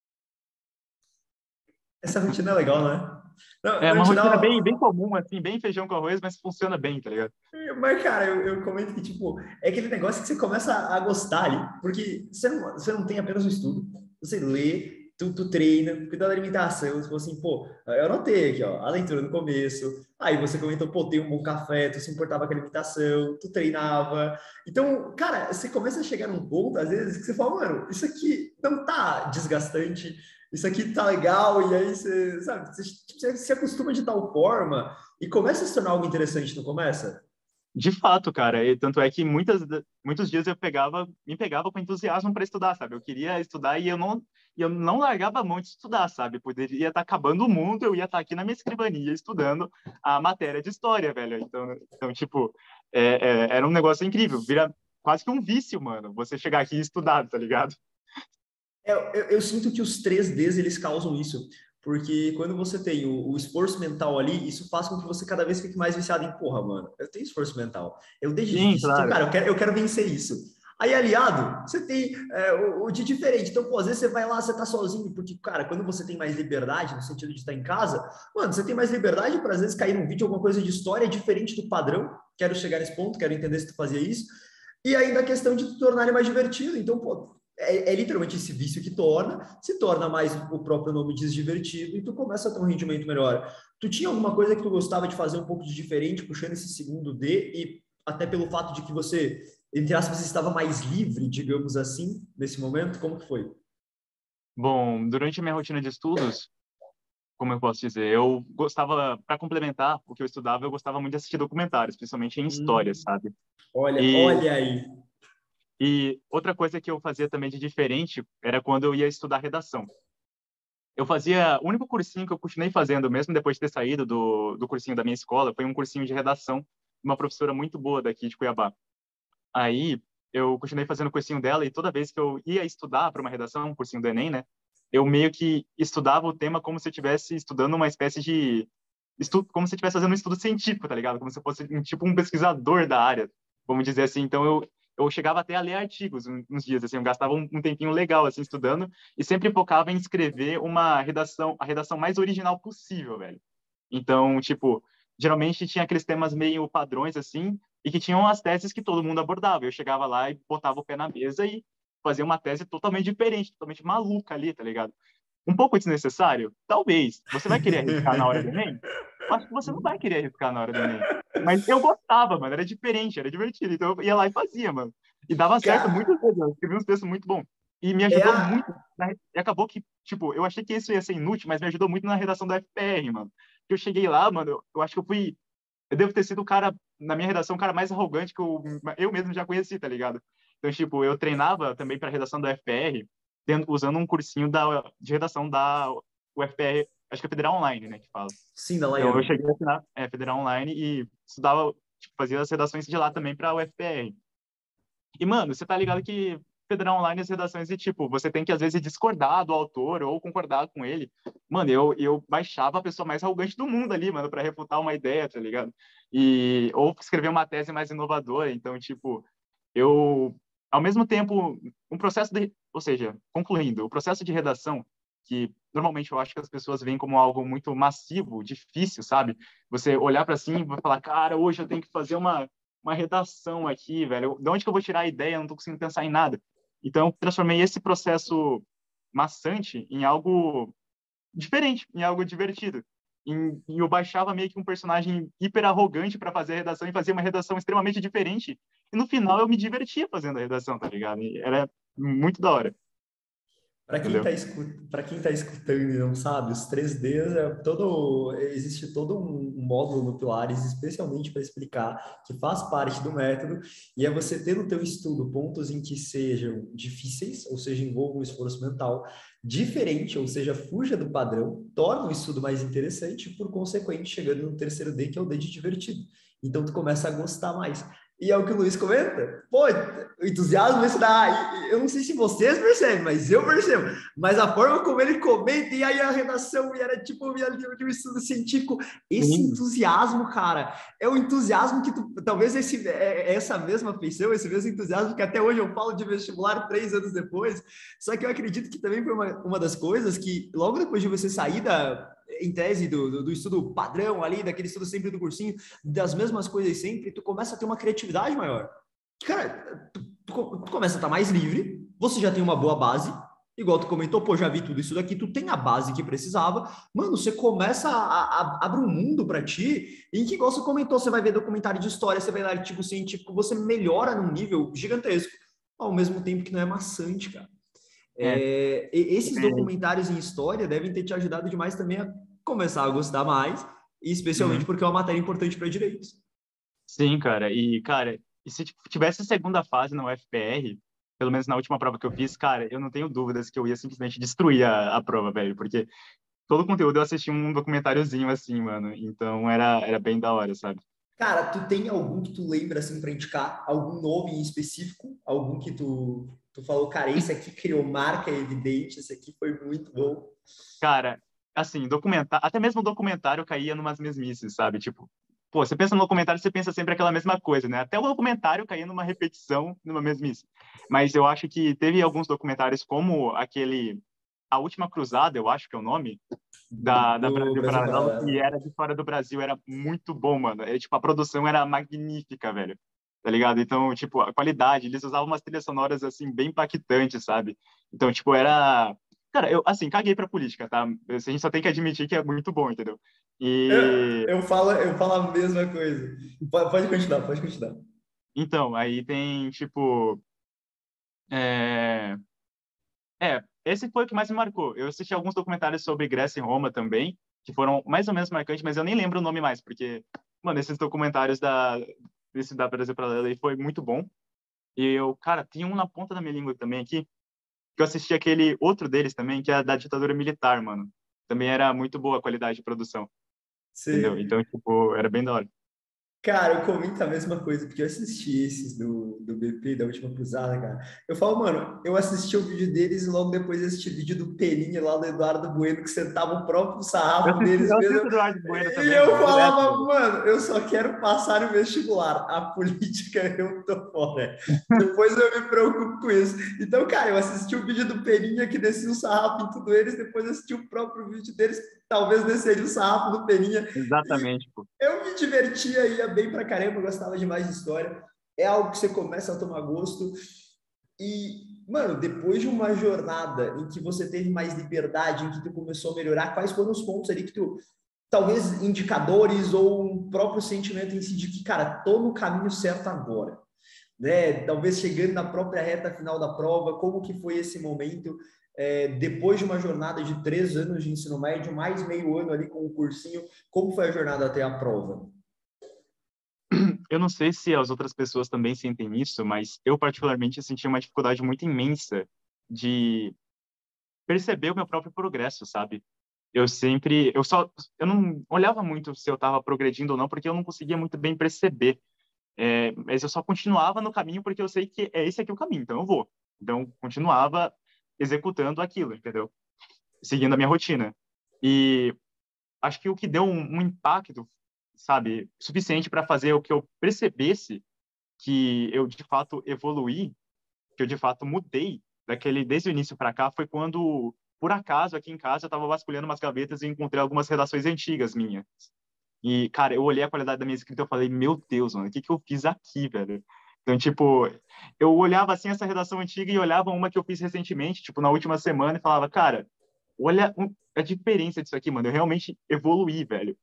Essa rotina é legal, né? Não, É não uma te rotina dá. bem, bem comum, assim, bem feijão com arroz, mas funciona bem, tá ligado? Mas, cara, eu, eu comento que, tipo, é aquele negócio que você começa a gostar ali, porque você não, você não tem apenas o estudo, você lê, tu, tu treina, cuida da alimentação, você falou assim, pô, eu anotei aqui, ó, a leitura no começo, aí você comentou, pô, tem um bom café, tu se importava com a alimentação, tu treinava, então, cara, você começa a chegar num ponto, às vezes, que você fala, mano, isso aqui não tá desgastante, isso aqui tá legal, e aí você, sabe, você, você se acostuma de tal forma, e começa a se tornar algo interessante, não começa? De fato, cara, e tanto é que muitas, muitos dias eu pegava, me pegava com entusiasmo para estudar, sabe? Eu queria estudar e eu não, e eu não largava a mão de estudar, sabe? Poderia estar acabando o mundo, eu ia estar aqui na minha escrivania estudando a matéria de história, velho. Então, então tipo, é, é, era um negócio incrível, vira quase que um vício, mano, você chegar aqui e estudar, tá ligado? É, eu, eu sinto que os três Ds eles causam isso. Porque quando você tem o, o esforço mental ali, isso faz com que você cada vez fique mais viciado em, porra, mano, eu tenho esforço mental, eu desde Sim, isso, então, claro. cara, eu quero, eu quero vencer isso. Aí, aliado, você tem é, o, o de diferente. Então, pô, às vezes você vai lá, você tá sozinho, porque, cara, quando você tem mais liberdade, no sentido de estar em casa, mano, você tem mais liberdade para, às vezes, cair num vídeo, alguma coisa de história diferente do padrão. Quero chegar nesse ponto, quero entender se tu fazia isso. E ainda a questão de te tornar ele mais divertido. Então, pô, é, é literalmente esse vício que torna, se torna mais, o próprio nome diz, divertido, e tu começa a ter um rendimento melhor. Tu tinha alguma coisa que tu gostava de fazer um pouco de diferente, puxando esse segundo D, e até pelo fato de que você, entre aspas, você estava mais livre, digamos assim, nesse momento? Como que foi? Bom, durante a minha rotina de estudos, como eu posso dizer, eu gostava, para complementar o que eu estudava, eu gostava muito de assistir documentários, principalmente em história, Hum, sabe? olha, E, olha aí. e outra coisa que eu fazia também de diferente era quando eu ia estudar redação. Eu fazia, o único cursinho que eu continuei fazendo, mesmo depois de ter saído do, do cursinho da minha escola, foi um cursinho de redação, de uma professora muito boa daqui de Cuiabá. Aí eu continuei fazendo o cursinho dela e toda vez que eu ia estudar para uma redação, um cursinho do Enem, né? Eu meio que estudava o tema como se eu estivesse estudando uma espécie de estudo, como se eu estivesse fazendo um estudo científico, tá ligado? Como se eu fosse um, tipo um pesquisador da área, vamos dizer assim. Então eu eu chegava até a ler artigos uns dias assim, eu gastava um, um tempinho legal assim estudando e sempre focava em escrever uma redação, a redação mais original possível, velho. Então, tipo, geralmente tinha aqueles temas meio padrões assim, e que tinham as teses que todo mundo abordava. Eu chegava lá e botava o pé na mesa e fazia uma tese totalmente diferente, totalmente maluca ali, tá ligado? Um pouco desnecessário? Talvez. Você vai querer arriscar na hora do Enem? Eu acho que você não vai querer arriscar na hora do Enem. Mas eu gostava, mano, era diferente, era divertido. Então eu ia lá e fazia, mano. E dava certo Cara, muitas vezes, eu escrevi uns textos muito bons. E me é ajudou a, muito. na- E acabou que, tipo, eu achei que isso ia ser inútil, mas me ajudou muito na redação da F P R, mano. Eu cheguei lá, mano, eu, eu acho que eu fui. Eu devo ter sido o cara, na minha redação, o cara mais arrogante que eu, eu mesmo já conheci, tá ligado? Então, tipo, eu treinava também para redação da F P R, tendo, usando um cursinho da, de redação da U F P R, acho que é Federal Online, né, que fala. sim, da Então, eu Laiano. cheguei a assinar é, Federal Online e estudava, tipo, fazia as redações de lá também para a U F P R. E, mano, você tá ligado que Federal Online, as redações, e, tipo, você tem que, às vezes, discordar do autor ou concordar com ele. Mano, eu, eu baixava a pessoa mais arrogante do mundo ali, mano, para refutar uma ideia, tá ligado? E, ou escrever uma tese mais inovadora. Então, tipo, eu, ao mesmo tempo, um processo de, ou seja, concluindo, o processo de redação, que normalmente eu acho que as pessoas veem como algo muito massivo, difícil, sabe? Você olhar para cima e vai falar, cara, hoje eu tenho que fazer uma uma redação aqui, velho. De onde que eu vou tirar a ideia? Eu não tô conseguindo pensar em nada. Então, eu transformei esse processo maçante em algo diferente, em algo divertido. Em, e eu baixava meio que um personagem hiper arrogante para fazer a redação e fazia uma redação extremamente diferente. E no final eu me divertia fazendo a redação, tá ligado? E era muito da hora, Para quem entendeu? está escu... para quem tá escutando e não sabe, os três Ds é todo existe todo um módulo no Pilares especialmente para explicar que faz parte do método e é você ter no teu estudo pontos em que sejam difíceis, ou seja, envolvam um esforço mental diferente, ou seja, fuja do padrão, torna o estudo mais interessante e por consequente chegando no terceiro D que é o D de divertido. Então tu começa a gostar mais. E é o que o Luiz comenta. Pô, o entusiasmo esse da. Eu não sei se vocês percebem, mas eu percebo. Mas a forma como ele comenta, e aí a redação, e era tipo minha linha de um estudo científico. Esse Sim, entusiasmo, cara, é o entusiasmo que tu. Talvez esse, é, é essa mesma feição, esse mesmo entusiasmo que até hoje eu falo de vestibular três anos depois. Só que eu acredito que também foi uma, uma das coisas que, logo depois de você sair da. Em tese do, do, do estudo padrão ali, daquele estudo sempre do cursinho, das mesmas coisas sempre, tu começa a ter uma criatividade maior. Cara, tu, tu, tu começa a estar mais livre, você já tem uma boa base, igual tu comentou, pô, já vi tudo isso daqui, tu tem a base que precisava, mano, você começa a, a, a abrir um mundo para ti, em que, igual você comentou, você vai ver documentário de história, você vai ler artigo científico, você melhora num nível gigantesco, ao mesmo tempo que não é maçante, cara. é. É, esses É. documentários em história devem ter te ajudado demais também a começar a gostar mais, e especialmente Uhum. porque é uma matéria importante para direitos. Sim, cara. E, cara, e se tipo, tivesse segunda fase na U F P R, pelo menos na última prova que eu fiz, cara, eu não tenho dúvidas que eu ia simplesmente destruir a, a prova, velho, porque todo o conteúdo eu assisti um documentáriozinho assim, mano. Então era, era bem da hora, sabe? Cara, tu tem algum que tu lembra assim para indicar? Algum nome em específico? Algum que tu, tu falou, cara, esse aqui criou marca evidente, esse aqui foi muito bom. Cara, assim, documentar, até mesmo documentário caía numas mesmices, sabe? Tipo, pô, você pensa no documentário, você pensa sempre aquela mesma coisa, né? Até o documentário caía numa repetição, numa mesmice. Mas eu acho que teve alguns documentários como aquele A Última Cruzada, eu acho que é o nome, da, da Do Brasil Brasil Paralelo, que Paralelo. era de fora do Brasil, era muito bom, mano. É, tipo, a produção era magnífica, velho. Tá ligado? Então, tipo, a qualidade, eles usavam umas trilhas sonoras, assim, bem impactantes, sabe? Então, tipo, era... Cara, eu, assim, caguei pra política, tá? A gente só tem que admitir que é muito bom, entendeu? Eu, E... eu falo, eu falo a mesma coisa. Pode, pode continuar, pode continuar. Então, aí tem, tipo... É... é, esse foi o que mais me marcou. Eu assisti alguns documentários sobre Grécia e Roma também, que foram mais ou menos marcantes, mas eu nem lembro o nome mais, porque, mano, esses documentários da, desse da Brasil Paralelo aí foi muito bom. E eu, cara, tinha um na ponta da minha língua também aqui, que eu assisti aquele outro deles também, que é da ditadura militar, mano. Também era muito boa a qualidade de produção, entendeu? Você, Então, tipo, era bem da hora. Cara, eu comento a mesma coisa, porque eu assisti esses do, do B P, da Última Cruzada, cara. Eu falo, mano, eu assisti o vídeo deles e logo depois assisti o vídeo do Peninha lá do Eduardo Bueno, que sentava o próprio Eu sarrafo assisti, deles eu mesmo. assisto o Eduardo Bueno E também, eu mano, direto, falava, velho. mano, eu só quero passar no vestibular. A política eu tô fora. Depois eu me preocupo com isso. Então, cara, eu assisti o vídeo do Peninha que descia o sarrafo em tudo eles, depois assisti o próprio vídeo deles, talvez desceria o sarrafo do Peninha. Exatamente, pô. Eu me divertia, ia bem pra caramba, eu gostava demais de história. É algo que você começa a tomar gosto. E, mano, depois de uma jornada em que você teve mais liberdade, em que tu começou a melhorar, quais foram os pontos ali que tu, talvez indicadores ou um próprio sentimento em si de que, cara, tô no caminho certo agora, né? Talvez chegando na própria reta final da prova, como que foi esse momento? É, depois de uma jornada de três anos de ensino médio, mais meio ano ali com o cursinho, como foi a jornada até a prova? Eu não sei se as outras pessoas também sentem isso, mas eu particularmente senti uma dificuldade muito imensa de perceber o meu próprio progresso, sabe? Eu sempre, eu só, eu não olhava muito se eu estava progredindo ou não, porque eu não conseguia muito bem perceber. É, mas eu só continuava no caminho porque eu sei que é esse aqui o caminho, então eu vou. Então, continuava executando aquilo, entendeu? Seguindo a minha rotina. E acho que o que deu um, um impacto, sabe, suficiente para fazer o que eu percebesse que eu de fato evoluí, que eu de fato mudei daquele desde o início para cá, foi quando, por acaso, aqui em casa eu estava vasculhando umas gavetas e encontrei algumas redações antigas minhas. E, cara, eu olhei a qualidade da minha escrita e eu falei, meu Deus, mano, o que que eu fiz aqui, velho? Então, tipo, eu olhava assim essa redação antiga e olhava uma que eu fiz recentemente, tipo, na última semana e falava, cara, olha um- a diferença disso aqui, mano, eu realmente evoluí, velho.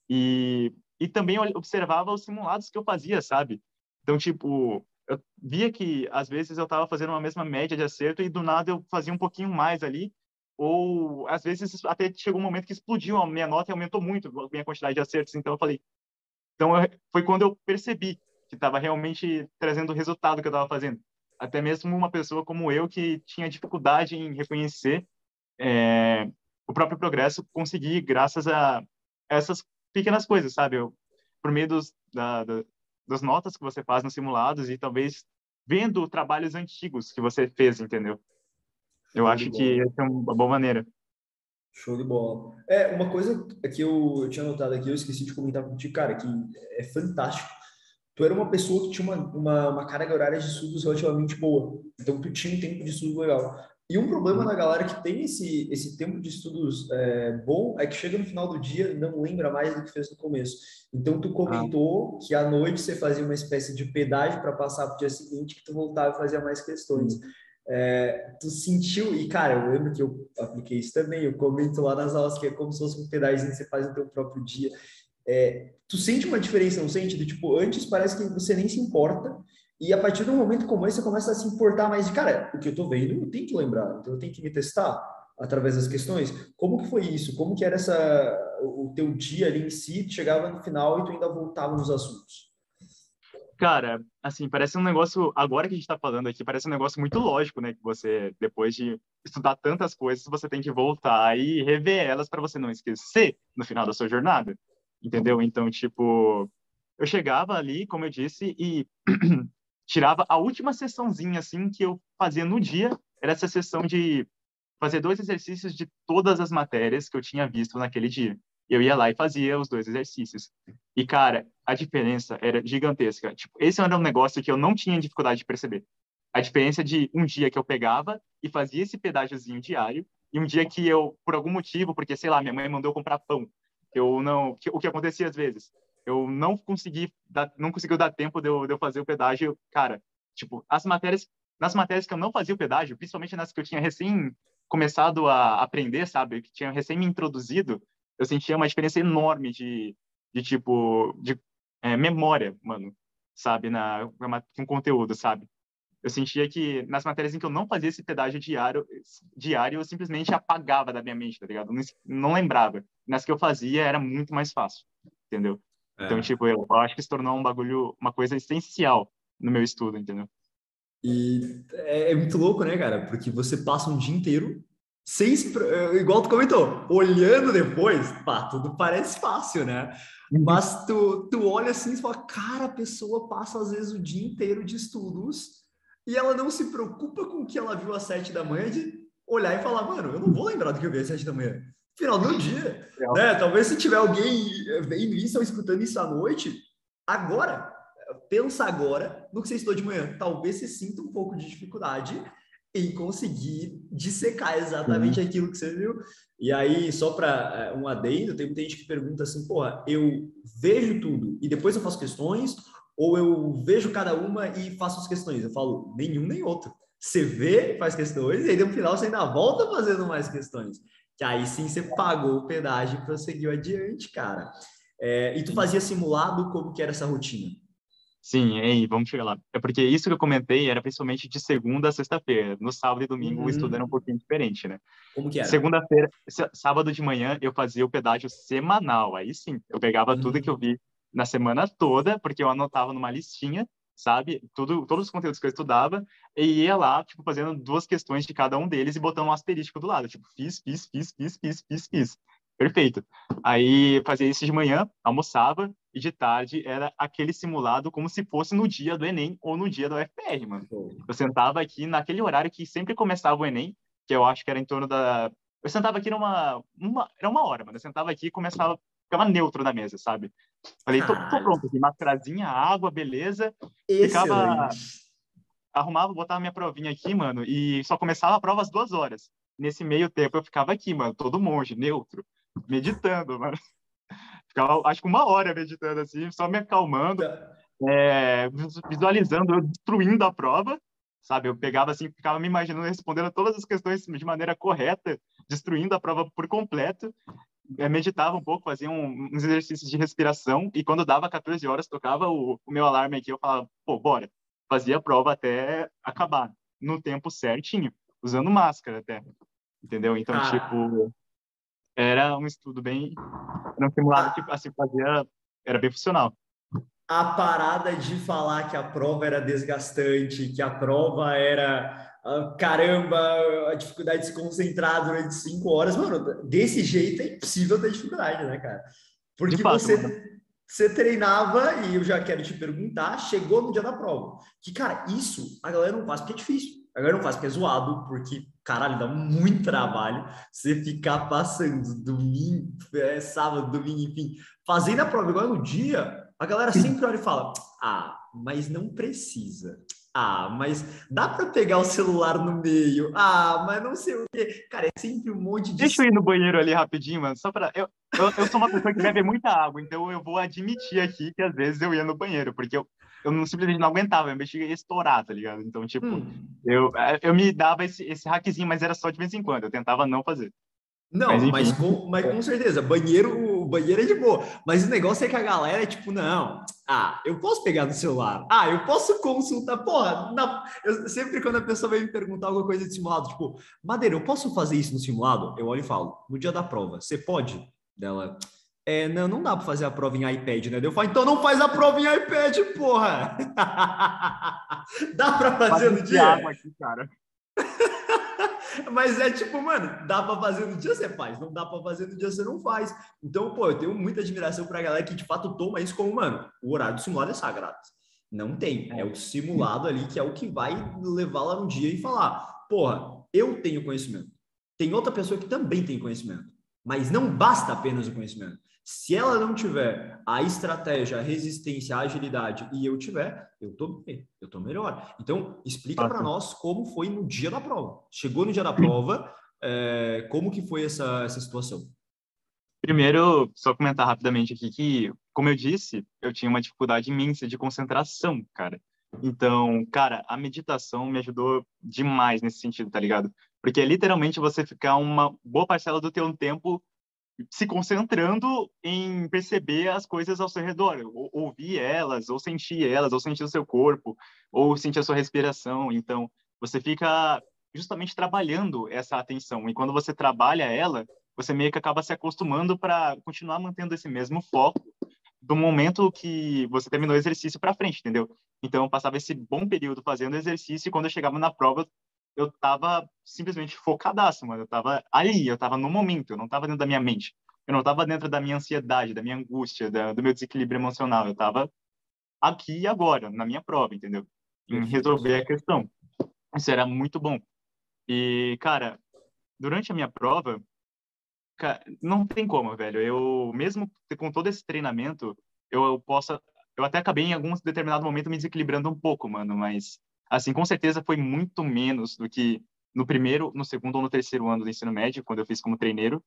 E, e também ol- observava os simulados que eu fazia, sabe? Então, tipo, eu via que às vezes eu tava fazendo uma mesma média de acerto e do nada eu fazia um pouquinho mais ali, ou às vezes até chegou um momento que explodiu a minha nota e aumentou muito a minha quantidade de acertos. Então eu falei, então eu- foi quando eu percebi que estava realmente trazendo o resultado que eu estava fazendo. Até mesmo uma pessoa como eu que tinha dificuldade em reconhecer é, o próprio progresso, conseguir graças a essas pequenas coisas, sabe? Eu, por meio dos, da, da, das notas que você faz nos simulados e talvez vendo trabalhos antigos que você fez, entendeu? Eu Show de acho que bola. essa é uma boa maneira. Show de bola. É, uma coisa que eu, eu tinha notado aqui, eu esqueci de comentar contigo, cara, que é fantástico. Tu era uma pessoa que tinha uma, uma, uma carga horária de estudos relativamente boa. Então, tu tinha um tempo de estudo legal. E um problema Uhum. da galera que tem esse, esse tempo de estudos é, bom é que chega no final do dia e não lembra mais do que fez no começo. Então, tu Ah, comentou que à noite você fazia uma espécie de pedágio para passar para o dia seguinte, que tu voltava e fazia mais questões. sim. É, tu sentiu, e cara, eu lembro que eu apliquei isso também, eu comento lá nas aulas que é como se fosse um pedaço que você faz no teu próprio dia. É, tu sente uma diferença, não sente? Do tipo, antes parece que você nem se importa, e a partir de um momento como esse, você começa a se importar mais de, cara, o que eu tô vendo, eu tenho que lembrar, então eu tenho que me testar através das questões. Como que foi isso? Como que era essa, o teu dia ali em si, tu chegava no final e tu ainda voltava nos assuntos? Cara, assim, parece um negócio, agora que a gente tá falando aqui, parece um negócio muito lógico, né? Que você, depois de estudar tantas coisas, você tem que voltar e rever elas para você não esquecer no final da sua jornada, entendeu? Então, tipo, eu chegava ali, como eu disse, e tirava a última sessãozinha, assim, que eu fazia no dia, era essa sessão de fazer dois exercícios de todas as matérias que eu tinha visto naquele dia. Eu ia lá e fazia os dois exercícios. E, cara, a diferença era gigantesca. Tipo, esse era um negócio que eu não tinha dificuldade de perceber. A diferença de um dia que eu pegava e fazia esse pedágiozinho diário e um dia que eu, por algum motivo, porque, sei lá, minha mãe mandou eu comprar pão, eu não... O que acontecia às vezes? Eu não consegui dar, não conseguiu dar tempo de eu, de eu fazer o pedágio. Cara, tipo, as matérias... Nas matérias que eu não fazia o pedágio, principalmente nas que eu tinha recém começado a aprender, sabe? Que tinha recém me introduzido, eu sentia uma diferença enorme de, de tipo, de é, memória, mano, sabe? Na, com conteúdo, sabe? Eu sentia que nas matérias em que eu não fazia esse pedágio diário, diário eu simplesmente apagava da minha mente, tá ligado? Não, não lembrava. Nas que eu fazia era muito mais fácil, entendeu? Então, É. tipo, eu, eu acho que se tornou um bagulho, uma coisa essencial no meu estudo, entendeu? E é, é muito louco, né, cara? Porque você passa um dia inteiro sem se, igual tu comentou, olhando depois, pá, tudo parece fácil, né? Uhum. Mas tu, tu olha assim e fala, cara, a pessoa passa às vezes o dia inteiro de estudos e ela não se preocupa com o que ela viu às sete da manhã de olhar e falar, mano, eu não vou lembrar do que eu vi às sete da manhã. Final do meu dia, Real. né? Talvez se tiver alguém vendo isso ou escutando isso à noite, agora pensa agora no que você estudou de manhã. Talvez você sinta um pouco de dificuldade em conseguir dissecar exatamente Sim. aquilo que você viu. E aí, só para um adendo, tem muita gente que pergunta assim, porra, eu vejo tudo e depois eu faço questões, ou eu vejo cada uma e faço as questões? Eu falo, nenhum nem outro. Você vê, faz questões, e aí no final você ainda volta fazendo mais questões. Que aí sim você pagou o pedágio e prosseguiu adiante, cara. É, e tu Sim. fazia simulado, como que era essa rotina? Sim, aí, vamos chegar lá. É porque isso que eu comentei era principalmente de segunda a sexta-feira. No sábado e domingo o estudo era um Uhum. pouquinho diferente, né? Como que era? Segunda-feira, s- sábado de manhã, eu fazia o pedágio semanal. Aí sim, eu pegava tudo que eu Uhum. vi na semana toda, porque eu anotava numa listinha, sabe? Tudo, todos os conteúdos que eu estudava, e ia lá, tipo, fazendo duas questões de cada um deles e botando um asterisco do lado. Tipo, fiz, fiz, fiz, fiz, fiz, fiz, fiz. Perfeito. Aí fazia isso de manhã, almoçava, e de tarde era aquele simulado como se fosse no dia do Enem ou no dia da U F P R, mano. Show. Eu sentava aqui naquele horário que sempre começava o Enem, que eu acho que era em torno da... Eu sentava aqui numa... Uma... Era uma hora, mano. Eu sentava aqui e começava... Ficava neutro na mesa, sabe? Falei, tô, tô Caralho, pronto aqui. Mascarazinha, água, beleza. Ficava... excelente. Arrumava, botava minha provinha aqui, mano, e só começava a prova às duas horas. Nesse meio tempo eu ficava aqui, mano, todo monge, neutro, meditando, mano. Ficava, acho que uma hora meditando, assim, só me acalmando, Tá. é, visualizando, eu destruindo a prova, sabe? Eu pegava assim, ficava me imaginando respondendo todas as questões de maneira correta, destruindo a prova por completo. É, meditava um pouco, fazia um, uns exercícios de respiração e quando dava quatorze horas, tocava o, o meu alarme aqui, eu falava, pô, bora. Fazia a prova até acabar, no tempo certinho, usando máscara até, entendeu? Então, Cara, tipo, era um estudo bem, era um simulado que, a, assim, fazia, era bem funcional. a parada de falar que a prova era desgastante, que a prova era, ah, caramba, a dificuldade de se concentrar durante cinco horas, mano, desse jeito é impossível ter dificuldade, né, cara? De Porque fato, mano. você, você treinava, e eu já quero te perguntar, chegou no dia da prova. Que, cara, isso a galera não faz porque é difícil. A galera não faz porque é zoado, porque, caralho, dá muito trabalho você ficar passando domingo, é, sábado, domingo, enfim, fazendo a prova igual no dia, a galera sempre olha e fala: ah, mas não precisa. Ah, mas dá para pegar o celular no meio. Ah, mas não sei o quê. Cara, é sempre um monte de. Deixa eu ir no banheiro ali rapidinho, mano, só pra... Eu, eu, eu sou uma pessoa que bebe muita água, então eu vou admitir aqui que às vezes eu ia no banheiro, porque eu, eu não, simplesmente não aguentava, eu bexiga ia estourar, tá ligado? Então, tipo, Hum, eu, eu me dava esse, esse hackzinho, mas era só de vez em quando, eu tentava não fazer. Mas, Não, mas enfim, com, mas com certeza, banheiro, banheiro é de boa. Mas o negócio é que a galera é tipo, não, ah, eu posso pegar no celular, ah, eu posso consultar, porra, na, eu, sempre quando a pessoa vem me perguntar alguma coisa de simulado, tipo, Madeira, eu posso fazer isso no simulado? Eu olho e falo, no dia da prova, você pode? Dela, é, não, não dá para fazer a prova em iPad, né? Eu falo, então não faz a prova em iPad, porra! Dá para fazer quase no enchi água dia? aqui, cara. Mas é tipo, mano, dá pra fazer no dia, você faz. Não dá pra fazer no dia, você não faz. Então, pô, eu tenho muita admiração pra galera que de fato toma isso como, mano, o horário do simulado é sagrado. Não tem. É o É. simulado ali que é o que vai levar lá no dia e falar: porra, eu tenho conhecimento. tem outra pessoa que também tem conhecimento, mas não basta apenas o conhecimento. Se ela não tiver a estratégia, a resistência, a agilidade e eu tiver, eu tô bem, eu tô melhor. Então, explica para nós como foi no dia da prova. Chegou no dia da prova, é, como que foi essa, essa situação? Primeiro, só comentar rapidamente aqui que, como eu disse, eu tinha uma dificuldade imensa de concentração, cara. Então, cara, a meditação me ajudou demais nesse sentido, tá ligado? Porque é literalmente você ficar uma boa parcela do teu tempo se concentrando em perceber as coisas ao seu redor, ou, ouvir elas, ou sentir elas, ou sentir o seu corpo, ou sentir a sua respiração. Então, você fica justamente trabalhando essa atenção. E quando você trabalha ela, você meio que acaba se acostumando para continuar mantendo esse mesmo foco do momento que você terminou o exercício para frente, entendeu? Então, eu passava esse bom período fazendo exercício e quando eu chegava na prova, eu tava simplesmente focadaço, mano. Eu tava ali, eu tava no momento, eu não tava dentro da minha mente. Eu não tava dentro da minha ansiedade, da minha angústia, da, do meu desequilíbrio emocional. Eu tava aqui e agora, na minha prova, entendeu? Em Perfeito. resolver a questão. Isso era muito bom. E, cara, durante a minha prova, cara, não tem como, velho. Eu, mesmo com todo esse treinamento, eu, eu posso... Eu até acabei em algum determinado momento me desequilibrando um pouco, mano, mas assim, com certeza foi muito menos do que no primeiro, no segundo ou no terceiro ano do ensino médio, quando eu fiz como treineiro.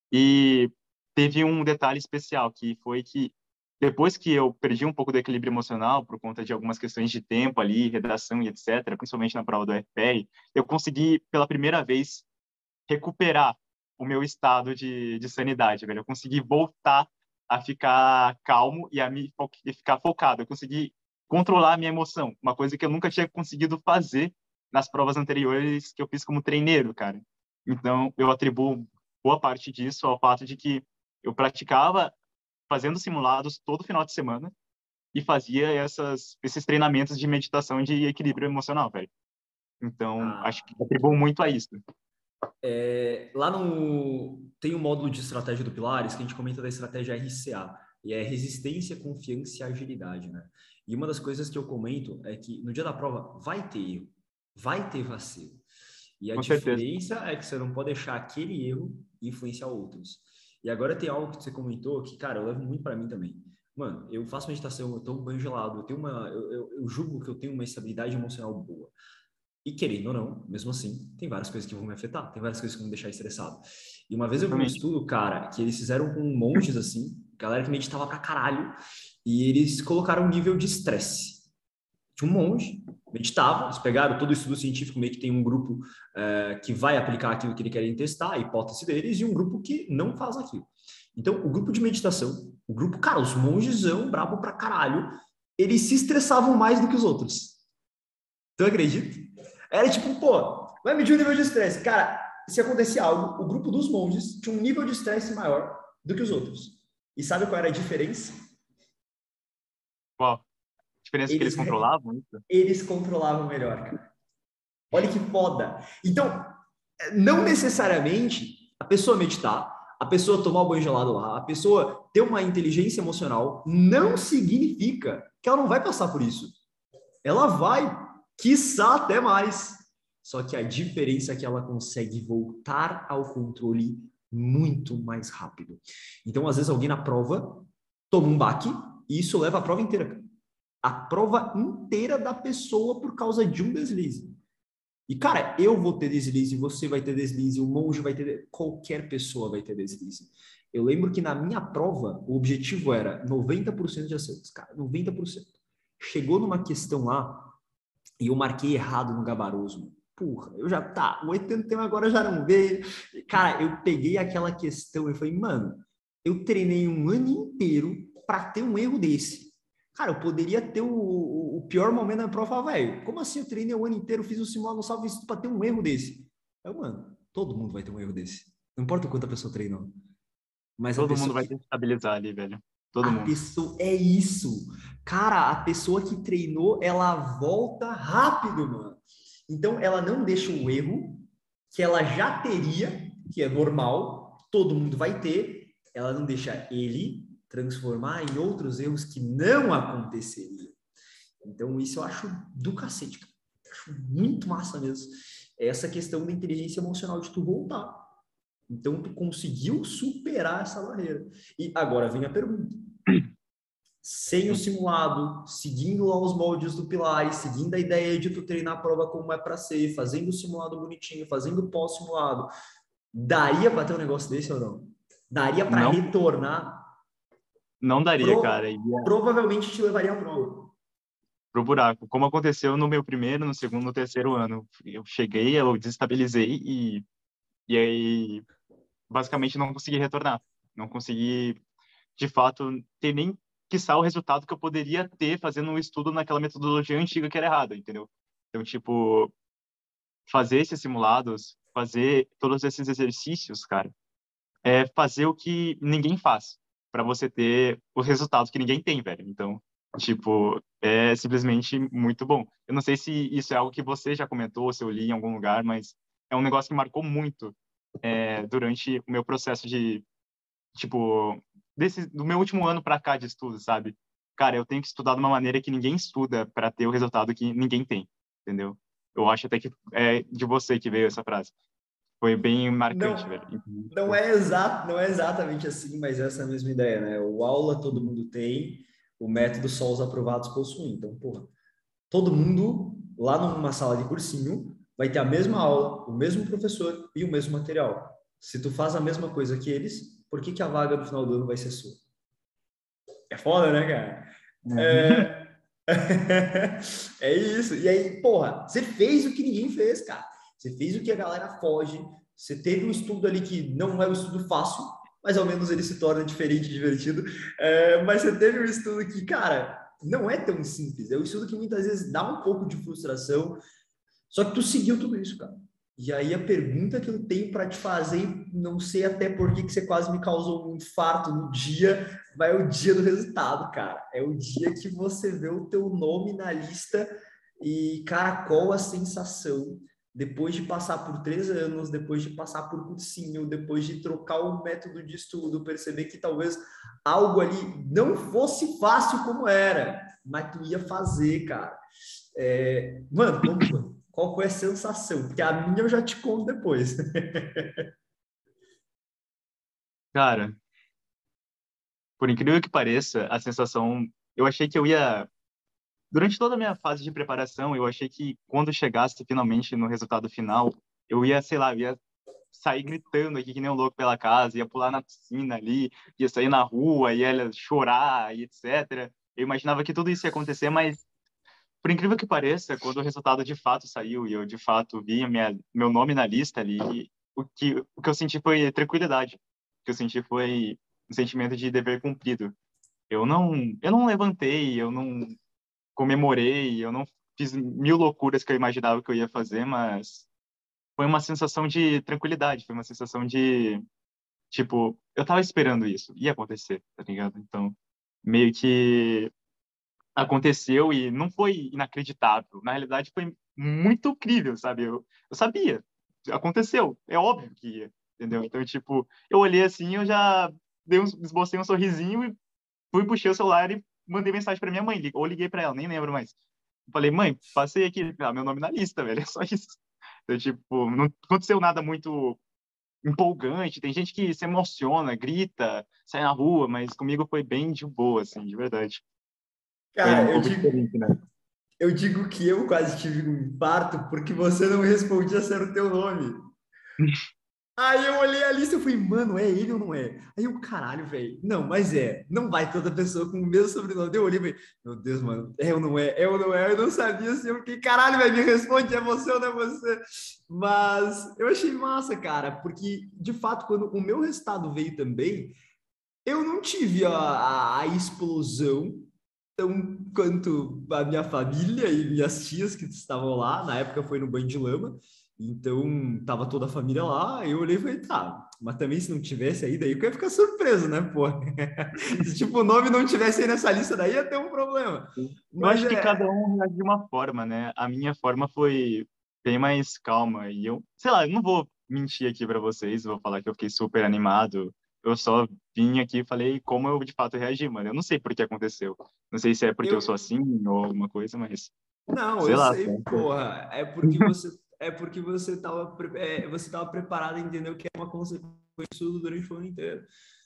E teve um detalhe especial, que foi que depois que eu perdi um pouco do equilíbrio emocional por conta de algumas questões de tempo ali, redação e etcétera, principalmente na prova do F P R, eu consegui pela primeira vez recuperar o meu estado de, de sanidade, velho. Eu consegui voltar a ficar calmo e a me fo e ficar focado. Eu consegui controlar a minha emoção, uma coisa que eu nunca tinha conseguido fazer nas provas anteriores que eu fiz como treineiro, cara. Então, eu atribuo boa parte disso ao fato de que eu praticava fazendo simulados todo final de semana e fazia essas, esses treinamentos de meditação e de equilíbrio emocional, velho. Então, Ah, acho que atribuo muito a isso. É, lá no tem um módulo de estratégia do Pilares que a gente comenta da estratégia R C A, e é resistência, confiança e agilidade, né? E uma das coisas que eu comento é que no dia da prova vai ter erro, vai ter vacilo. E a Com certeza. diferença é que você não pode deixar aquele erro influenciar outros. E agora tem algo que você comentou que, cara, eu levo muito para mim também. Mano, eu faço meditação, eu tomo banho gelado, eu tenho uma, eu, eu, eu julgo que eu tenho uma estabilidade emocional boa. E querendo ou não, mesmo assim, tem várias coisas que vão me afetar, tem várias coisas que vão me deixar estressado. E uma vez eu vi um Exatamente. estudo, cara, que eles fizeram com monges, assim, galera que meditava pra caralho, e eles colocaram um nível de estresse. Tinha um monge, meditava, eles pegaram todo o estudo científico, meio que tem um grupo é, que vai aplicar aquilo que eles querem testar, a hipótese deles, e um grupo que não faz aquilo. Então, o grupo de meditação, o grupo, cara, os mongesão, brabo pra caralho, eles se estressavam mais do que os outros. Tu acredita? Era tipo, pô, vai medir o nível de estresse. Cara, se acontecia algo, o grupo dos monges tinha um nível de estresse maior do que os outros. E sabe qual era a diferença? Qual? A diferença que eles Eles, controlavam isso? eles controlavam melhor, cara. Olha que foda. Então, não necessariamente a pessoa meditar, a pessoa tomar o banho gelado lá, a pessoa ter uma inteligência emocional, não significa que ela não vai passar por isso. Ela vai, quiçá até mais. Só que a diferença é que ela consegue voltar ao controle muito mais rápido. Então, às vezes, alguém na prova toma um baque e isso leva a prova inteira. A prova inteira da pessoa por causa de um deslize. E, cara, eu vou ter deslize, você vai ter deslize, o monge vai ter... Qualquer pessoa vai ter deslize. Eu lembro que na minha prova, o objetivo era noventa por cento de acertos. Cara, noventa por cento. Chegou numa questão lá, e eu marquei errado no gabaroso. Porra, eu já tá, o oitenta agora já não veio. Cara, eu peguei aquela questão e falei, mano, eu treinei um ano inteiro para ter um erro desse. Cara, eu poderia ter o, o pior momento da prova, falar, velho, como assim eu treinei o ano inteiro, fiz o simulado no salve para ter um erro desse? Eu, mano, todo mundo vai ter um erro desse. Não importa o quanto a pessoa treinou. Mas a Todo pessoa mundo vai que se estabilizar ali, velho. Todo a mundo. pessoa é isso. Cara, a pessoa que treinou, ela volta rápido, mano. Então, ela não deixa o erro que ela já teria, que é normal, todo mundo vai ter, ela não deixa ele transformar em outros erros que não aconteceriam. Então, isso eu acho do cacete, cara. Eu acho muito massa mesmo. é essa questão da inteligência emocional de tu voltar. Então, tu conseguiu superar essa barreira. E agora vem a pergunta. Sem o simulado, seguindo lá os moldes do Pilares, seguindo a ideia de tu treinar a prova como é para ser, fazendo o simulado bonitinho, fazendo pós-simulado, daria para ter um negócio desse ou não? Daria para Não, retornar? não daria, cara. Pro... E Provavelmente te levaria a prova. pro buraco, como aconteceu no meu primeiro, no segundo, no terceiro ano. Eu cheguei, eu desestabilizei e, e aí basicamente não consegui retornar. Não consegui, de fato, ter nem quiçá o resultado que eu poderia ter fazendo um estudo naquela metodologia antiga que era errada, entendeu? Então, tipo, fazer esses simulados, fazer todos esses exercícios, cara, é fazer o que ninguém faz para você ter os resultados que ninguém tem, velho. Então, tipo, é simplesmente muito bom. Eu não sei se isso é algo que você já comentou, se eu li em algum lugar, mas é um negócio que marcou muito é, durante o meu processo de, tipo, desse, do meu último ano para cá de estudo, sabe? Cara, eu tenho que estudar de uma maneira que ninguém estuda para ter o resultado que ninguém tem, entendeu? Eu acho até que é de você que veio essa frase. Foi bem marcante, Não, velho. Então, não tipo, é exato, não é exatamente assim, mas essa é a mesma ideia, né? O aula todo mundo tem, o método só os aprovados possuem. Então, porra, todo mundo lá numa sala de cursinho vai ter a mesma aula, o mesmo professor e o mesmo material. Se tu faz a mesma coisa que eles, por que que a vaga no final do ano vai ser sua? É foda, né, cara? uhum. É... é isso. E aí, porra, você fez o que ninguém fez, cara. Você fez o que a galera foge. Você teve um estudo ali que não é um estudo fácil, mas ao menos ele se torna diferente e divertido. É, mas você teve um estudo que, cara, não é tão simples. É um estudo que muitas vezes dá um pouco de frustração, só que tu seguiu tudo isso, cara. E aí a pergunta que eu tenho para te fazer, não sei até por que que você quase me causou um infarto no dia, vai o dia do resultado, cara. É o dia que você vê o teu nome na lista e, cara, qual a sensação depois de passar por três anos, depois de passar por cursinho, depois de trocar o método de estudo, perceber que talvez algo ali não fosse fácil como era, mas tu ia fazer, cara. É, mano, como foi? Qual foi a sensação? Porque a minha eu já te conto depois. Cara, por incrível que pareça, a sensação, eu achei que eu ia, durante toda a minha fase de preparação, eu achei que quando chegasse finalmente no resultado final, eu ia, sei lá, eu ia sair gritando aqui que nem um louco pela casa, ia pular na piscina ali, ia sair na rua, ia chorar e etcétera. Eu imaginava que tudo isso ia acontecer, mas por incrível que pareça, quando o resultado de fato saiu e eu de fato vi a minha, meu nome na lista ali, o que, o que eu senti foi tranquilidade. O que eu senti foi um sentimento de dever cumprido. Eu não, eu não levantei, eu não comemorei, eu não fiz mil loucuras que eu imaginava que eu ia fazer, mas foi uma sensação de tranquilidade, foi uma sensação de, tipo, eu tava esperando isso, ia acontecer, tá ligado? Então, meio que aconteceu e não foi inacreditável. Na realidade, foi muito incrível, sabe? Eu, eu sabia, aconteceu, é óbvio que ia, entendeu? Então, tipo, eu olhei assim, eu já dei um, esbocei um sorrisinho e fui, puxei o celular e mandei mensagem para minha mãe, li- ou liguei para ela, nem lembro mais. Falei, mãe, passei aqui, ah, meu nome na lista, velho, é só isso. Então, tipo, não aconteceu nada muito empolgante. Tem gente que se emociona, grita, sai na rua, mas comigo foi bem de boa, assim, de verdade. Foi um Cara, eu pouco digo, diferente, né? eu digo que eu quase tive um infarto porque você não respondia se era o teu nome. Aí eu olhei a lista e falei, mano, é ele ou não é? Aí eu, caralho, velho. Não, mas é. Não vai toda pessoa com o mesmo sobrenome. Eu olhei e falei, meu Deus, mano, é ou não é? É ou não é? Eu não sabia assim. Eu fiquei, caralho, velho, me responde, é você ou não é você? Mas eu achei massa, cara, porque de fato, quando o meu resultado veio também, eu não tive a, a, a explosão tão quanto a minha família e minhas tias que estavam lá. Na época foi no banho de lama, então tava toda a família lá. Eu olhei e falei, tá, mas também se não tivesse aí, daí eu ia ficar surpreso, né, pô? Se tipo o nome não tivesse aí nessa lista, daí ia ter um problema. Eu Mas acho que é, cada um reage de uma forma, né? A minha forma foi bem mais calma e eu, sei lá, eu não vou mentir aqui para vocês, vou falar que eu fiquei super animado. Eu só vim aqui e falei como eu de fato reagi, mano. Eu não sei por que aconteceu. Não sei se é porque eu sou eu assim ou alguma coisa, mas não, sei eu lá. sei, porra. É porque você. é porque você estava é, você tava preparado a entender o que é uma consequência disso durante o ano inteiro.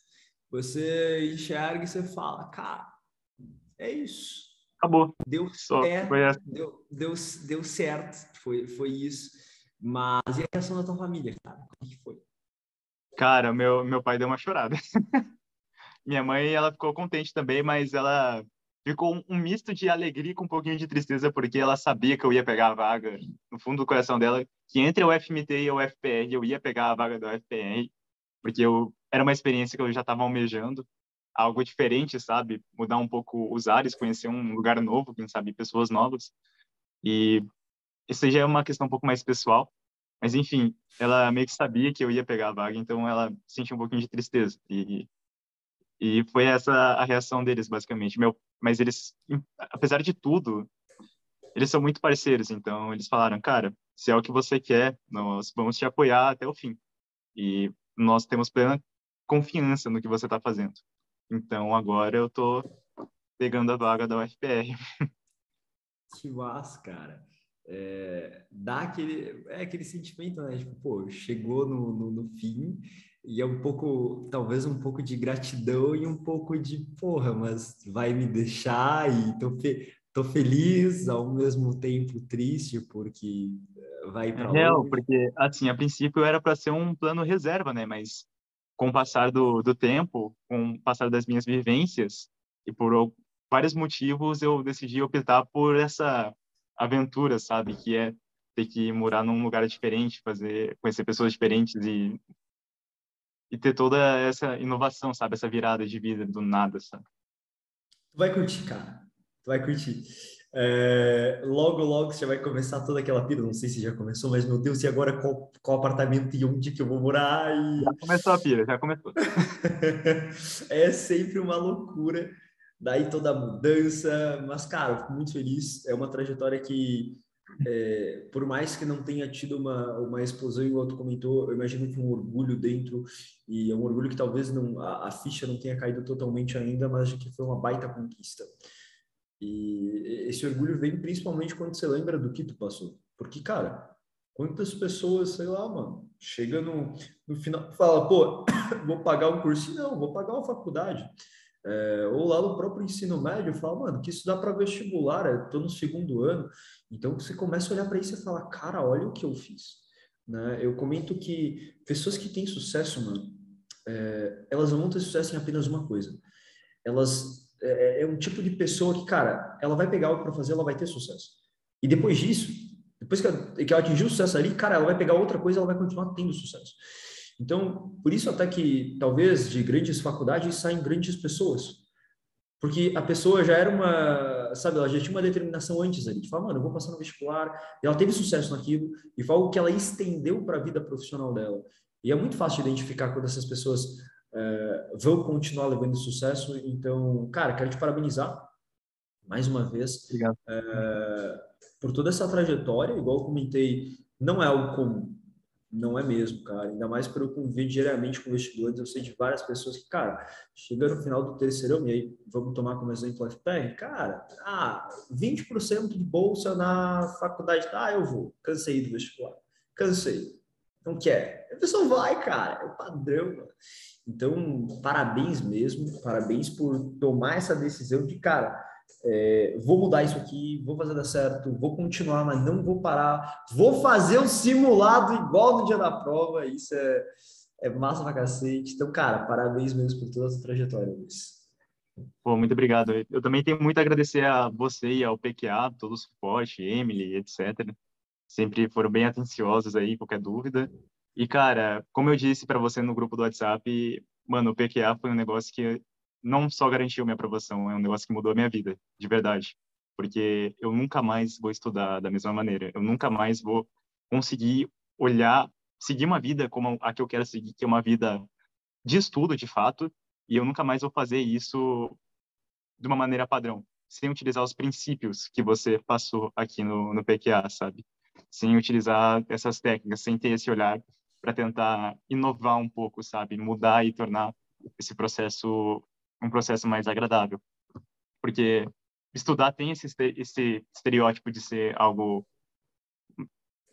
Você enxerga e você fala, cara, é isso. Acabou. Deu Só foi certo, essa. deu, deu, deu certo, foi, foi isso. Mas e a reação da tua família, cara? Como que foi? Cara, meu, meu pai deu uma chorada. Minha mãe, ela ficou contente também, mas ela ficou um, um misto de alegria com um pouquinho de tristeza, porque ela sabia que eu ia pegar a vaga, no fundo do coração dela, que entre a U F M T e a U F P R eu ia pegar a vaga da U F P R, porque eu era uma experiência que eu já estava almejando, algo diferente, sabe? Mudar um pouco os ares, conhecer um lugar novo, quem sabe pessoas novas. E isso já é uma questão um pouco mais pessoal, mas enfim, ela meio que sabia que eu ia pegar a vaga, então ela sentiu um pouquinho de tristeza. E e foi essa a reação deles, basicamente. Meu, mas eles, apesar de tudo, eles são muito parceiros. Então, eles falaram, cara, se é o que você quer, nós vamos te apoiar até o fim. E nós temos plena confiança no que você está fazendo. Então, agora eu tô pegando a vaga da U F P R. Que massa, cara. É, dá aquele, é aquele sentimento, né? Tipo, pô, chegou no, no, no fim e é um pouco, talvez um pouco de gratidão e um pouco de, porra, mas vai me deixar e tô, fe, tô feliz, ao mesmo tempo triste, porque eh, vai É para real, longe. porque, assim, a princípio era para ser um plano reserva, né? Mas com o passar do, do tempo, com o passar das minhas vivências, e por al- vários motivos, eu decidi optar por essa aventura, sabe? Que é ter que morar num lugar diferente, fazer, conhecer pessoas diferentes e, e ter toda essa inovação, sabe? Essa virada de vida do nada, sabe? Tu vai curtir, cara. Tu vai curtir. É, logo, logo você vai começar toda aquela pira. Não sei se já começou, mas meu Deus, e agora qual, qual apartamento e onde que eu vou morar? Já E começou a pira, já começou. é sempre uma loucura. Daí toda a mudança. Mas, cara, eu fico muito feliz. É uma trajetória que, é, por mais que não tenha tido uma, uma explosão, igual tu comentou, eu imagino que um orgulho dentro. E é um orgulho que talvez não, a, a ficha não tenha caído totalmente ainda, mas de que foi uma baita conquista. E esse orgulho vem principalmente quando você lembra do que tu passou. Porque, cara, quantas pessoas, sei lá, mano, chega no, no final, fala, pô, vou pagar um curso. Não, vou pagar uma faculdade. É, ou lá no próprio ensino médio, fala, mano, que isso dá para vestibular, eu tô no segundo ano. Então você começa a olhar para isso e fala, cara, olha o que eu fiz. Né? Eu comento que pessoas que têm sucesso, mano, é, elas não vão ter sucesso em apenas uma coisa. Elas é, é um tipo de pessoa que, cara, ela vai pegar algo para fazer, ela vai ter sucesso. E depois disso, depois que ela, que ela atingiu o sucesso ali, cara, ela vai pegar outra coisa, ela vai continuar tendo sucesso. Então, por isso até que talvez de grandes faculdades saem grandes pessoas. Porque a pessoa já era uma, sabe, ela já tinha uma determinação antes ali, de falar, mano, eu vou passar no vestibular, e ela teve sucesso naquilo, e foi algo que ela estendeu para a vida profissional dela. E é muito fácil de identificar quando essas pessoas é, vão continuar levando sucesso. Então, cara, quero te parabenizar mais uma vez Obrigado. é, por toda essa trajetória. Igual eu comentei, não é algo comum, não é mesmo, cara. Ainda mais por eu conviver diariamente com investidores, eu sei de várias pessoas que, cara, chega no final do terceirão, e aí vamos tomar como exemplo o F P R, cara, ah, vinte por cento de bolsa na faculdade, ah, eu vou, cansei do vestibular, cansei, não quer. A pessoa vai, cara, é o padrão, mano. Então, parabéns mesmo, parabéns por tomar essa decisão de, cara, é, vou mudar isso aqui, vou fazer dar certo, vou continuar, mas não vou parar, vou fazer um simulado igual no dia da prova, isso é, é massa pra cacete. Então, cara, parabéns mesmo por toda essa trajetória, Luiz. Pô, muito obrigado. Eu também tenho muito a agradecer a você e ao P Q A, todo o suporte, Emily, etcétera. Sempre foram bem atenciosos aí, qualquer dúvida. E, cara, como eu disse para você no grupo do WhatsApp, mano, o P Q A foi um negócio que não só garantiu minha aprovação, é um negócio que mudou a minha vida, de verdade. Porque eu nunca mais vou estudar da mesma maneira. Eu nunca mais vou conseguir olhar, seguir uma vida como a que eu quero seguir, que é uma vida de estudo, de fato, e eu nunca mais vou fazer isso de uma maneira padrão, sem utilizar os princípios que você passou aqui no, no P Q A, sabe? Sem utilizar essas técnicas, sem ter esse olhar para tentar inovar um pouco, sabe? Mudar e tornar esse processo um processo mais agradável. Porque estudar tem esse, este- esse estereótipo de ser algo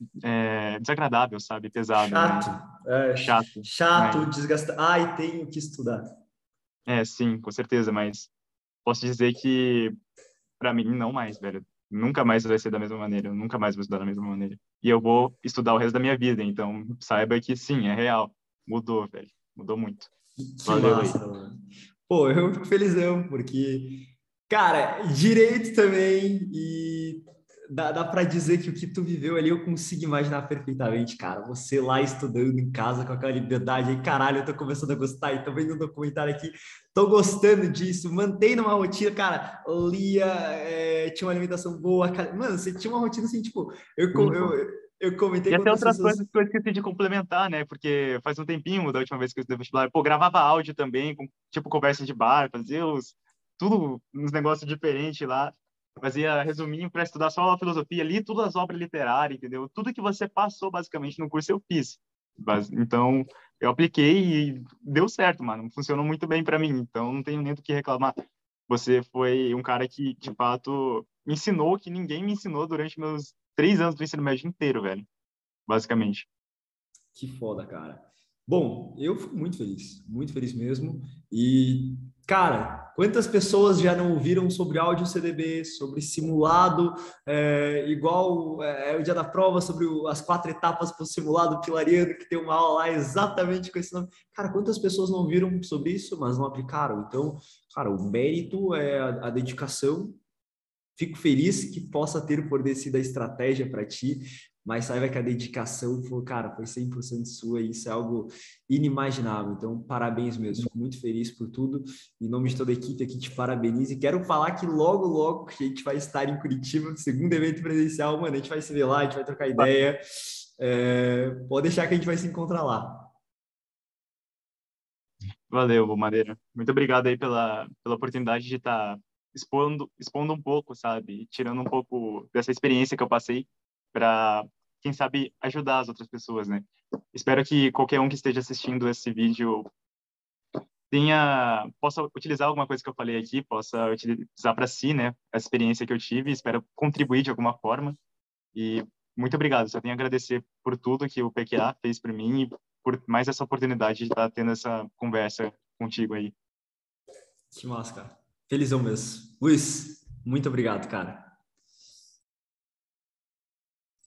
é, desagradável, sabe? Pesado, Chato, mas é, chato. chato, Mas, desgastado. Ai, tenho que estudar. é, sim, com certeza, mas posso dizer que para mim não mais, velho. Nunca mais vai ser da mesma maneira, eu nunca mais vou estudar da mesma maneira. E eu vou estudar o resto da minha vida, então saiba que sim, é real. Mudou, velho. Mudou muito. Que Valeu aí. massa, mano. Pô, eu fico felizão, porque, cara, direito também, e dá, dá para dizer que o que tu viveu ali eu consigo imaginar perfeitamente, cara. Você lá estudando em casa com aquela liberdade aí, caralho, eu tô começando a gostar, e tô vendo um documentário aqui, tô gostando disso, mantém numa rotina, cara, lia, é, tinha uma alimentação boa, cara. Mano, você tinha uma rotina assim, tipo, eu, co- Sim, pô. eu, eu comentei E com até outras outras pessoas. coisas que eu esqueci de complementar, né? Porque faz um tempinho da última vez que eu estudei vestibular. Pô, gravava áudio também, com, tipo conversa de bar, fazia os, tudo uns negócios diferentes lá. Fazia resuminho para estudar só a filosofia, li todas as obras literárias, entendeu? Tudo que você passou basicamente no curso eu fiz. Bas- Então, eu apliquei e deu certo, mano. Funcionou muito bem para mim, então não tenho nem do que reclamar. Você foi um cara que, de fato, me ensinou que ninguém me ensinou durante meus três anos do ensino médio inteiro, velho, basicamente. Que foda, cara. Bom, eu fico muito feliz, muito feliz mesmo. E, cara, quantas pessoas já não ouviram sobre áudio C D B, sobre simulado, é, igual é, é o dia da prova, sobre o- as quatro etapas para o simulado pilariano, que tem uma aula lá exatamente com esse nome. Cara, quantas pessoas não ouviram sobre isso, mas não aplicaram? Então, cara, o mérito é a, a dedicação. Fico feliz que possa ter fornecido a estratégia para ti, mas saiba que a dedicação foi, cara, foi cem por cento sua e isso é algo inimaginável. Então, parabéns mesmo. Fico muito feliz por tudo. Em nome de toda a equipe aqui, te parabenizo. E quero falar que logo, logo a gente vai estar em Curitiba, segundo evento presencial, mano. A gente vai se ver lá, a gente vai trocar ideia. É, pode deixar que a gente vai se encontrar lá. Valeu, Madeira. Muito obrigado aí pela, pela oportunidade de estar expondo, expondo um pouco, sabe? Tirando um pouco dessa experiência que eu passei para, quem sabe, ajudar as outras pessoas, né? Espero que qualquer um que esteja assistindo esse vídeo tenha, possa utilizar alguma coisa que eu falei aqui, possa utilizar para si, né? A experiência que eu tive, espero contribuir de alguma forma. E muito obrigado, só tenho a agradecer por tudo que o P Q A fez por mim e por mais essa oportunidade de estar tendo essa conversa contigo aí. Que massa, cara. Felizão mesmo. Luiz, muito obrigado, cara.